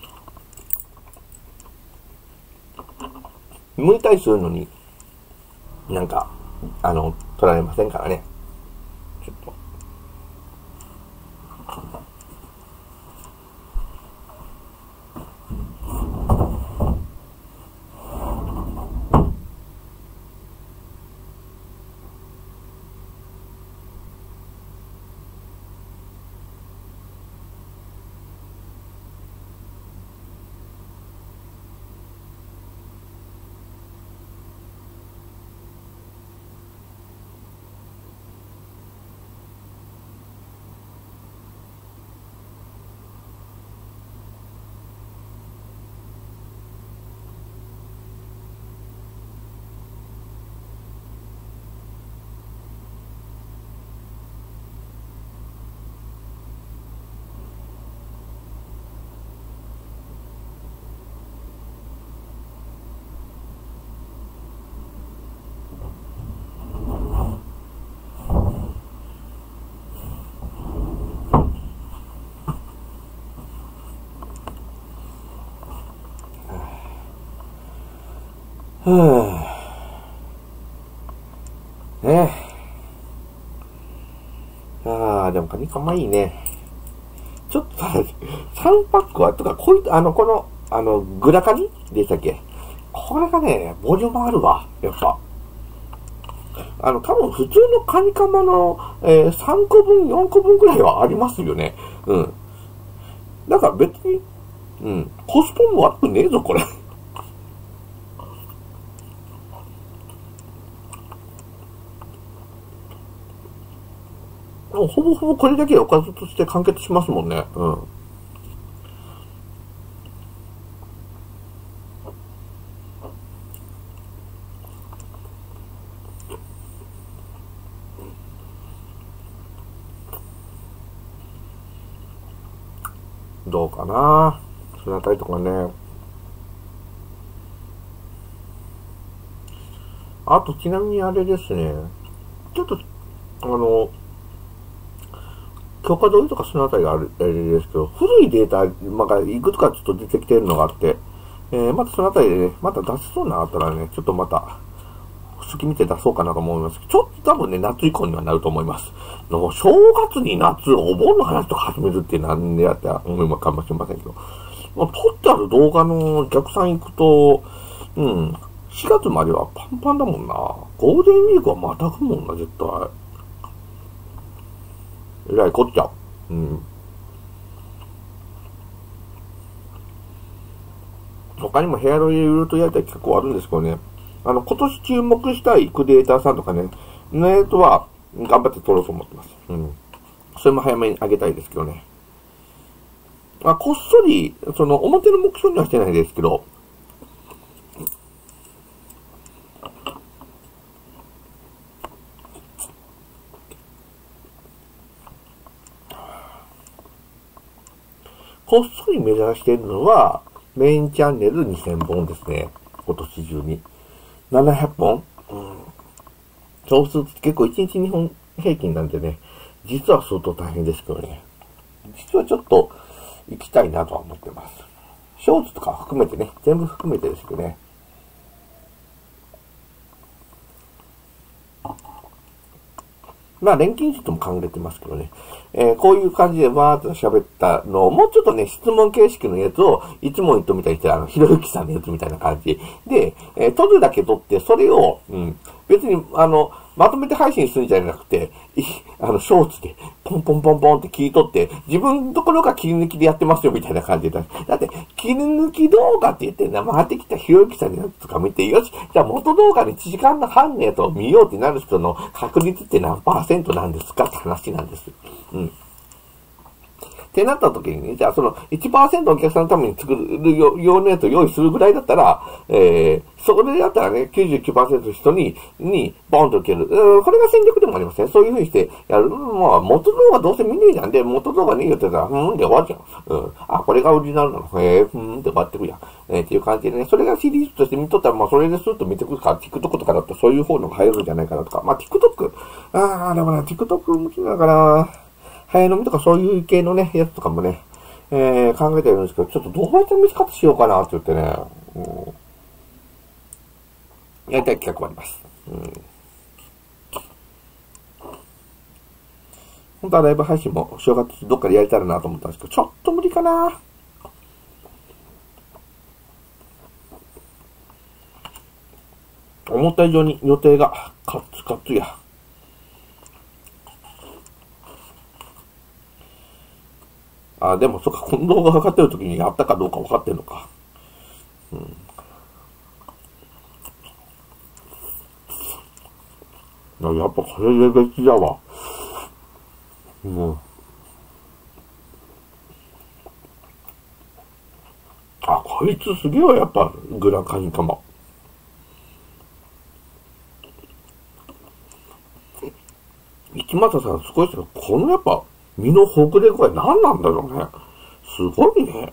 剥いたりするのに、なんか、あの、取られませんからね。ちょっと。ふぅ。ねえ。ああ、でもカニカマいいね。ちょっとさ、さんパックは、とか、こういう、あの、この、あの、グラカニでしたっけ？これがね、ボリュームあるわ、やっぱ。あの、多分普通のカニカマの、えー、さんこぶん、よんこぶんくらいはありますよね。うん。だから別に、うん、コスパも悪くねえぞ、これ。もうほぼほぼこれだけおかずとして完結しますもんね。うん。どうかな、そのあたりとかね。あと、ちなみにあれですね。ちょっと、あの、許可取りとかそのあたりがある、あれですけど、古いデータ、まあ、いくつかちょっと出てきてるのがあって、えー、またそのあたりでね、また出せそうなのあったらね、ちょっとまた、隙見て出そうかなと思います。ちょっと多分ね、夏以降にはなると思います。の正月に夏、お盆の話とか始めるってなんでやって思いかもしれませんけど、まあ、撮ってある動画の逆算行くと、うん、しがつまではパンパンだもんな。ゴールデンウィークはまたぐもんな、絶対。えらいこっちゃ。うん。他にもヘアロイいろいろとやりたい企画はあるんですけどね。あの、今年注目したいクリエイターさんとかね、のやつは頑張って撮ろうと思ってます。うん。それも早めにあげたいですけどね。まあ、こっそり、その、表の目標にはしてないですけど、こっそり目指しているのは、メインチャンネルにせんぼんですね。今年中に。ななひゃっぽん、うん、そうすると結構いちにちにほん平均なんでね、実は相当大変ですけどね。実はちょっと行きたいなとは思ってます。ショーツとか含めてね、全部含めてですけどね。まあ、錬金術も考えてますけどね。えー、こういう感じでわーっと喋ったのを、もうちょっとね、質問形式のやつを一問一答みたいにして、あの、ひろゆきさんのやつみたいな感じで、えー、撮るだけ撮って、それを、うん、別に、あの、まとめて配信するんじゃなくて、いあの、ショーツで、ポンポンポンポンって切り取って、自分のところが切り抜きでやってますよ、みたいな感じで。だって、切り抜き動画って言ってんだ、回ってきたひろゆきさんのやつとか見て、よし、じゃあ元動画でいちじかんの半のやつを見ようってなる人の確率って何パーセントなんですかって話なんです。うん。ってなった時にね、じゃあその いちパーセント のお客さんのために作るようなやつを用意するぐらいだったら、えー、それだったらね、きゅうじゅうきゅうパーセント の人に、に、ボンと受ける。うん、これが戦略でもありません、ね。そういう風にしてやる。まあ、元動画どうせ見ねえじゃんで、元動画ねえよって言ったら、うんで終わるじゃん。うん。あ、これがオリジナルなの。へえ、うんって終わってくやん。えー、っていう感じでね、それがシリーズとして見とったら、まあ、それでスーッと見てくるから、TikTok とかだとそういう方のが入るんじゃないかなとか。まあ、TikTok。あー、でもね、TikTok 向きだから、早飲みとかそういう系のね、やつとかもね、えー、考えてるんですけど、ちょっとどうやって見つかってしようかなって言ってね、うん、 やりたい企画もあります。うん。本当はライブ配信も正月どっかでやりたいなと思ったんですけど、ちょっと無理かな。思った以上に予定がカツカツや。あ、でもそっか、この動画がかかってる時にやったかどうか分かってるのか。うん。やっぱこれレベチだわ。もう。あ、こいつすげえわ、やっぱ、グラカニカマ。市松さんすごいですよ。このやっぱ、身のほぐれ具合何なんだろうね。すごいね。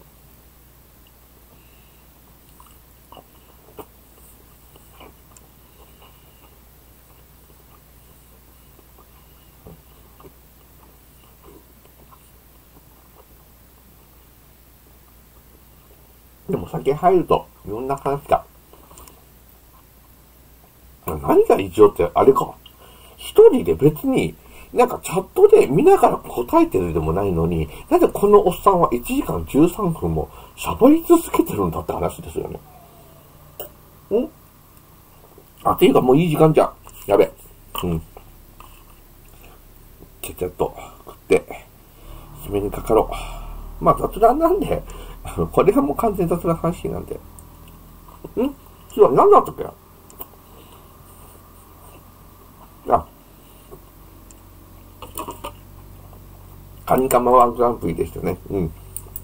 でも酒入ると、いろんな話が。何が異常って、あれか。一人で別に、なんかチャットで見ながら答えてるでもないのに、なぜこのおっさんはいちじかんじゅうさんぷんも喋り続けてるんだって話ですよね。んあ、ていうかもういい時間じゃん。やべ。うん。ちゃちゃっと食って、締めにかかろう。まあ雑談なんで、これがもう完全雑談配信なんで。ん今日は何だったっけあ、カニカマワングランプリでしたね。うん。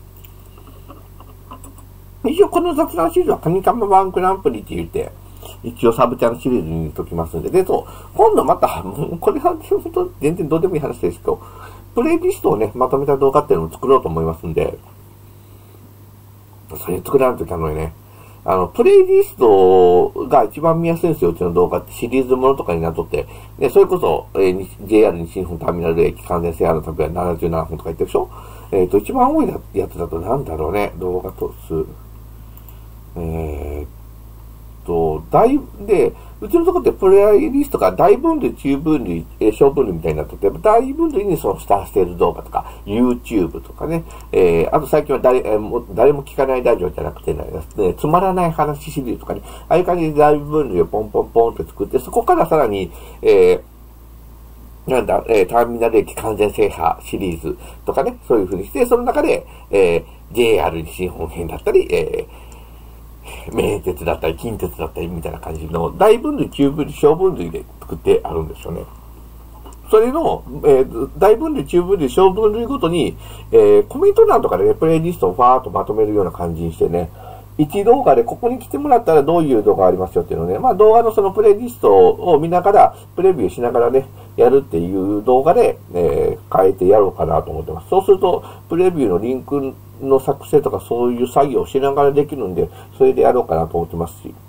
一応この雑談シリーズはカニカマワングランプリって言って、一応サブチャンシリーズに入れときますんで。で、そう、今度また、これは本当全然どうでもいい話ですけど、プレイリストをね、まとめた動画っていうのを作ろうと思いますんで、それ作らないといけないのにね、あの、プレイリストが一番見やすいんですよ、うちの動画って。シリーズものとかになっとって。で、それこそ、えー、ジェイアール 西日本ターミナル駅完全制覇の旅はななじゅうななほんとか言ってるでしょ。えっ、ー、と、一番多いやつだとなんだろうね、動画と数。えーと、大、で、うちのところってプレイリストが大分類、中分類、えー、小分類みたいになってて、大分類にそのスターしている動画とか、YouTube とかね、えー、あと最近は誰、えー、も誰も聞かないラジオじゃなくて、ね、つまらない話シリーズとかね、ああいう感じで大分類をポンポンポンって作って、そこからさらに、えー、なんだ、えー、ターミナル駅完全制覇シリーズとかね、そういう風にして、その中で、えー、ジェイアール 西日本編だったり、えー名鉄だったり、近鉄だったりみたいな感じの大分類、中分類、小分類で作ってあるんですよね。それの、えー、大分類、中分類、小分類ごとに、えー、コメント欄とかでね、プレイリストをファーっとまとめるような感じにしてね、一動画でここに来てもらったらどういう動画ありますよっていうのをね、まあ動画のそのプレイリストを見ながら、プレビューしながらね、やるっていう動画で、えー、変えてやろうかなと思ってます。そうすると、プレビューのリンクの作成とかそういう作業をしながらできるんで、それでやろうかなと思ってますし。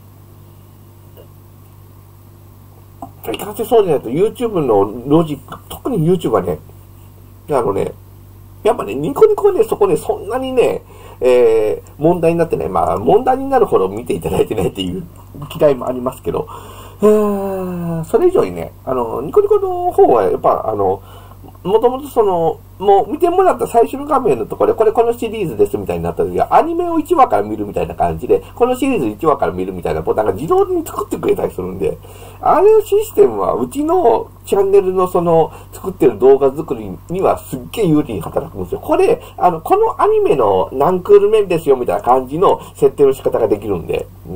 いかんせんそうじゃないと YouTube のロジック、特に YouTube はね、あのね、やっぱね、ニコニコはね、そこね、そんなにね、えー、問題になってね、まあ、問題になるほど見ていただいてないっていう嫌いもありますけど、えー、それ以上にね、あの、ニコニコの方は、やっぱ、あの、もともとその、もう見てもらった最初の画面のところで、これこのシリーズですみたいになった時は、アニメをいちわから見るみたいな感じで、このシリーズいちわから見るみたいなボタンが自動に作ってくれたりするんで、あれのシステムは、うちのチャンネルのその、作ってる動画作りにはすっげえ有利に働くんですよ。これ、あの、このアニメの何クール目ですよみたいな感じの設定の仕方ができるんで、うん。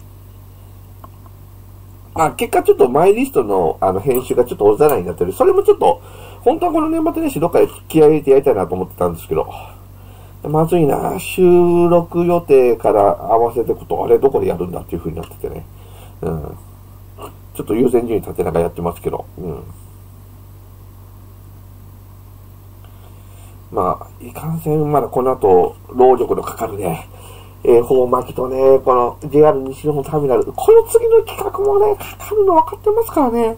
まあ、結果ちょっとマイリストのあの編集がちょっとおざなりになってる。それもちょっと、本当はこの年末年始どっかで気合い入れてやりたいなと思ってたんですけど、まずいな、収録予定から合わせていくと、あれどこでやるんだっていう風になっててね。うん。ちょっと優先順位立てながらやってますけど、うん。まあ、いかんせんまだこの後、労力のかかるね。えー、大巻とね、この ジェイアール 西日本ターミナル、この次の企画もね、かかるの分かってますからね。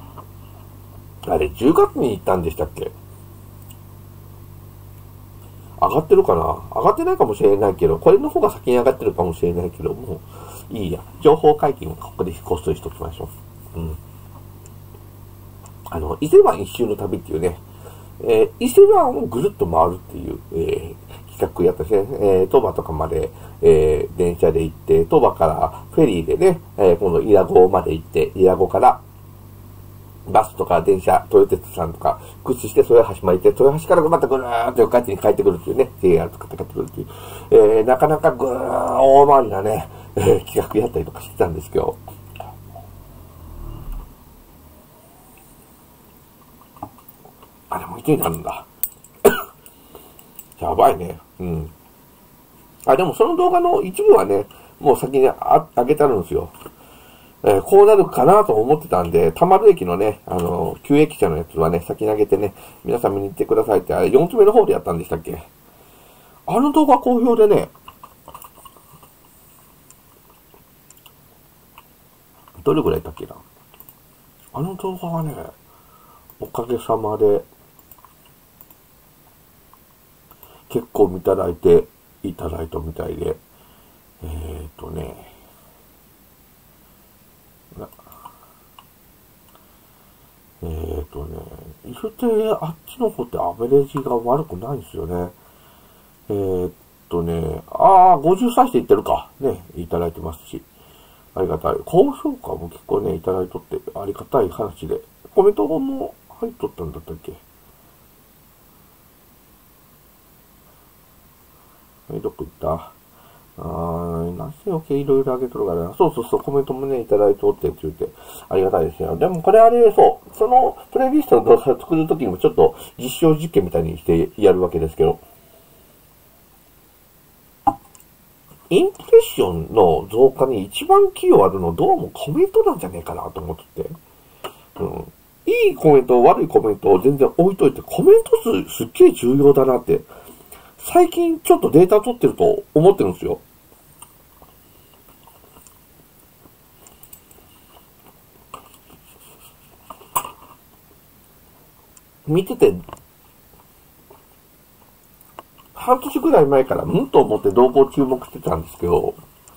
あれ、じゅうがつに行ったんでしたっけ？ 上がってるかな？上がってないかもしれないけど、これの方が先に上がってるかもしれないけど、もう、いいや。情報解禁をここでこっそりしときましょう。うん。あの、伊勢湾一周の旅っていうね、えー、伊勢湾をぐるっと回るっていう、えー、企画やったんですね。えー、鳥羽とかまで、えー、電車で行って、鳥羽からフェリーでね、えー、今度伊良湖まで行って、伊良湖からバスとか電車、豊鉄さんとか、駆使して豊橋まで行って、豊橋からまたぐーっと横に帰ってくるっていうね、ジェイアール とか帰ってくるっていう、えー、なかなかぐー大回りなね、えー、企画やったりとかしてたんですけど、あれもいちになるんだ。やばいね。うん。あ、でもその動画の一部はね、もう先にああげてあるんですよ。えー、こうなるかなと思ってたんで、田丸駅のね、あの、旧駅舎のやつはね、先にあげてね、皆さん見に行ってくださいって、あれよんつめの方でやったんでしたっけ？あの動画好評でね、どれぐらいだっけな？あの動画はね、おかげさまで、結構見ただいていただいたみたいで、えーっとね、えーっとね、言うてあっちの方ってアベレージが悪くないんですよね。えーっとね、ああ、ごじゅう再生いってるか。ね、いただいてますし。ありがたい。高評価も結構ね、いただいとってありがたい話で。コメントも入っとったんだったっけ？え、どこ行った？あー、なせよけいろいろあげとるからな。そうそうそう、コメントもね、いただいとってって言って、ありがたいですよ。でもこれあれ、そう、そのプレイリストの動画を作るときにもちょっと実証実験みたいにしてやるわけですけど、インプレッションの増加に一番寄与あるのどうもコメントなんじゃねえかなと思ってて。うん。いいコメント、悪いコメントを全然置いといて、コメント数すっげえ重要だなって、最近ちょっとデータ取ってると思ってるんですよ。見てて、半年ぐらい前からうんと思って動向注目してたんですけど、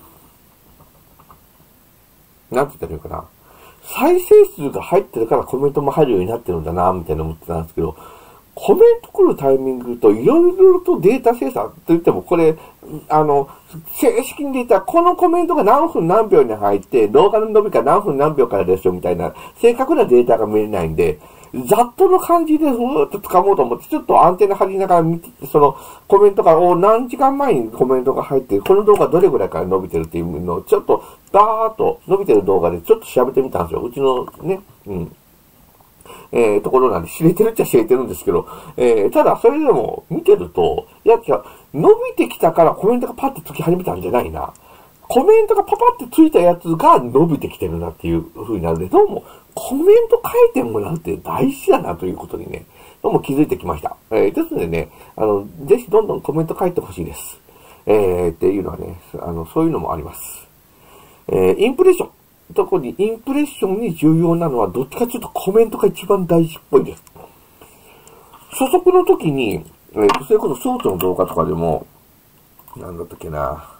なんて言ったらいいかな。再生数が入ってるからコメントも入るようになってるんだな、みたいな思ってたんですけど、コメント来るタイミングといろいろとデータ精査と言っても、これ、あの、正式にデータ、このコメントが何分何秒に入って、動画の伸びが何分何秒からですよ、みたいな、正確なデータが見れないんで、ざっとの感じでふーっと掴もうと思って、ちょっとアンテナ張りながら見て、そのコメントが、お何時間前にコメントが入って、この動画どれぐらいから伸びてるっていうのを、ちょっと、バーっと伸びてる動画でちょっと調べてみたんですよ。うちのね、うん。えー、ところなんで知れてるっちゃ知れてるんですけど、えー、ただそれでも見てると、いや、いや、伸びてきたからコメントがパッてつき始めたんじゃないな。コメントがパパってついたやつが伸びてきてるなっていう風になるんで、どうもコメント書いてもらうって大事だなということにね、どうも気づいてきました。えー、ですのでね、あの、ぜひどんどんコメント書いてほしいです。えー、っていうのはね、あの、そういうのもあります。えー、インプレッション。特にインプレッションに重要なのはどっちかというとコメントが一番大事っぽいです。初速の時に、えー、それこそスーツの動画とかでも、なんだったっけな。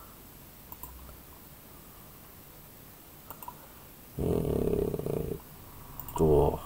えーっと、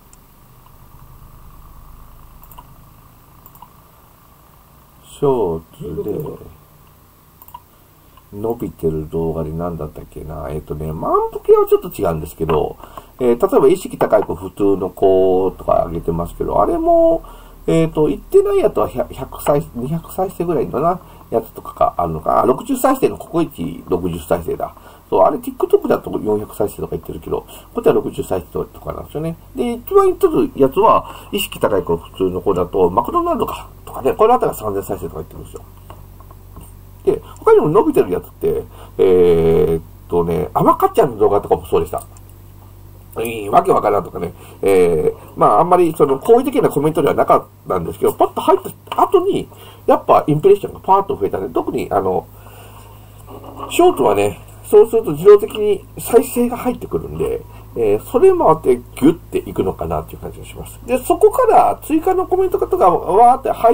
ショーツで、伸びてる動画で何だったっけな。えっ、ー、とね、万歩計はちょっと違うんですけど、えー、例えば意識高い子普通の子とか上げてますけど、あれも、えっ、ー、と、言ってないやつはひゃく再生、にひゃく再生ぐらいのな、やつとかがあるのか。あ、ろくじゅう再生のココイチろくじゅう再生だ。そう、あれ TikTok だとよんひゃく再生とか言ってるけど、こっちはろくじゅう再生とかなんですよね。で、一番言ってるやつは、意識高い子普通の子だと、マクドナルドか、とかね、これあたりがさんぜん再生とか言ってるんですよ。で、他にも伸びてるやつって、えー、っとね、アマカちゃんの動画とかもそうでした。いいわけわからんとかね、えー、まああんまりその好意的なコメントではなかったんですけど、パッと入った後に、やっぱインプレッションがパーッと増えたね。特にあの、ショートはね、そうすると自動的に再生が入ってくるんで、えー、それもあってギュッていくのかなっていう感じがします。で、そこから追加のコメントとかわーって入る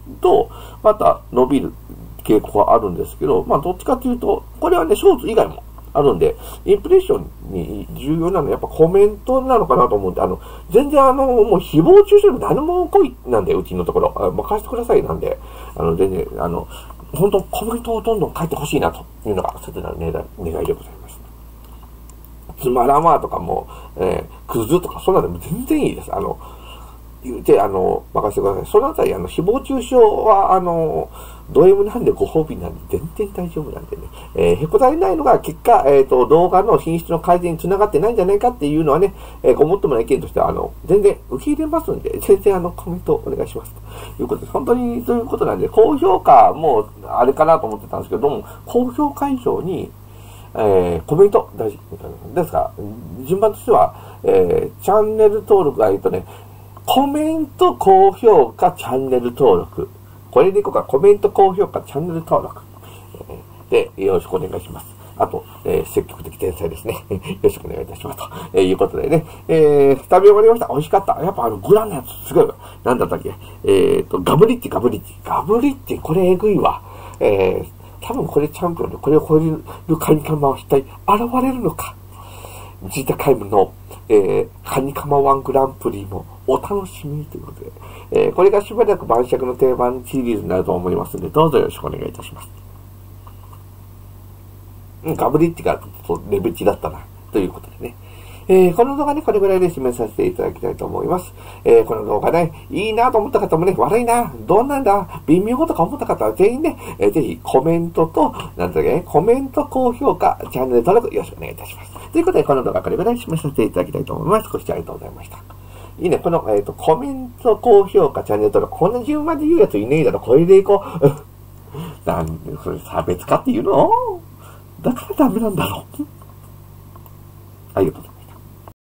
と、また伸びる傾向があるんですけど、まあ、どっちかというと、これはね、ショーツ以外もあるんで、インプレッションに重要なのはやっぱコメントなのかなと思うんで、あの、全然あの、もう誹謗中傷で何も来いなんで、うちのところ。あ任せてくださいなんで、あの、全然、あの、本当コメントをどんどん書いてほしいなというのが、切な願いでございます。つまらんわとかも、えー、クズとか、そんなのも全然いいです。あの、言うて、あの、任せてください。そのあたり、あの、誹謗中傷は、あの、ド M なんでご褒美なんで、全然大丈夫なんでね。えー、へこたれないのが結果、えっ、ー、と、動画の品質の改善につながってないんじゃないかっていうのはね、えー、ごもっともな意見としては、あの、全然受け入れますんで、全然あの、コメントお願いします。ということです。本当にそういうことなんで、高評価もあれかなと思ってたんですけども、高評価以上に、えー、コメント大事ですが、順番としては、えー、チャンネル登録が言うとね、コメント、高評価、チャンネル登録。これでいこうか。コメント、高評価、チャンネル登録。で、よろしくお願いします。あと、えー、積極的天才ですね。よろしくお願いいたします。と、えー、いうことでね。えー、食べ終わりました。美味しかった。やっぱあの、グラのやつ、すごい。なんだったっけ。えーと、ガブリッチ、ガブリッチ。ガブリッチ、これえぐいわ。えー、多分これチャンピオンで、これを超えるカニカマは一体現れるのか。ジータカイムの、えー、カニカマワングランプリもお楽しみということで、えー、これがしばらく晩酌の定番シリーズになると思いますので、どうぞよろしくお願いいたします。うん、ガブリッチがレベチだったな、ということでね。えー、この動画ね、これぐらいで締めさせていただきたいと思います。えー、この動画ね、いいなと思った方もね、悪いな、どんなんだ、微妙とか思った方は全員ね、えー、ぜひコメントと、なんだっけ、コメント、高評価、チャンネル登録よろしくお願いいたします。ということで、この動画これぐらいで締めさせていただきたいと思います。ご視聴ありがとうございました。いいね、この、えっと、コメント、高評価、チャンネル登録、こんな順番で言うやついねえだろ、これでいこう。なんで、それ差別化っていうのだからダメなんだろう。ありがとうございます。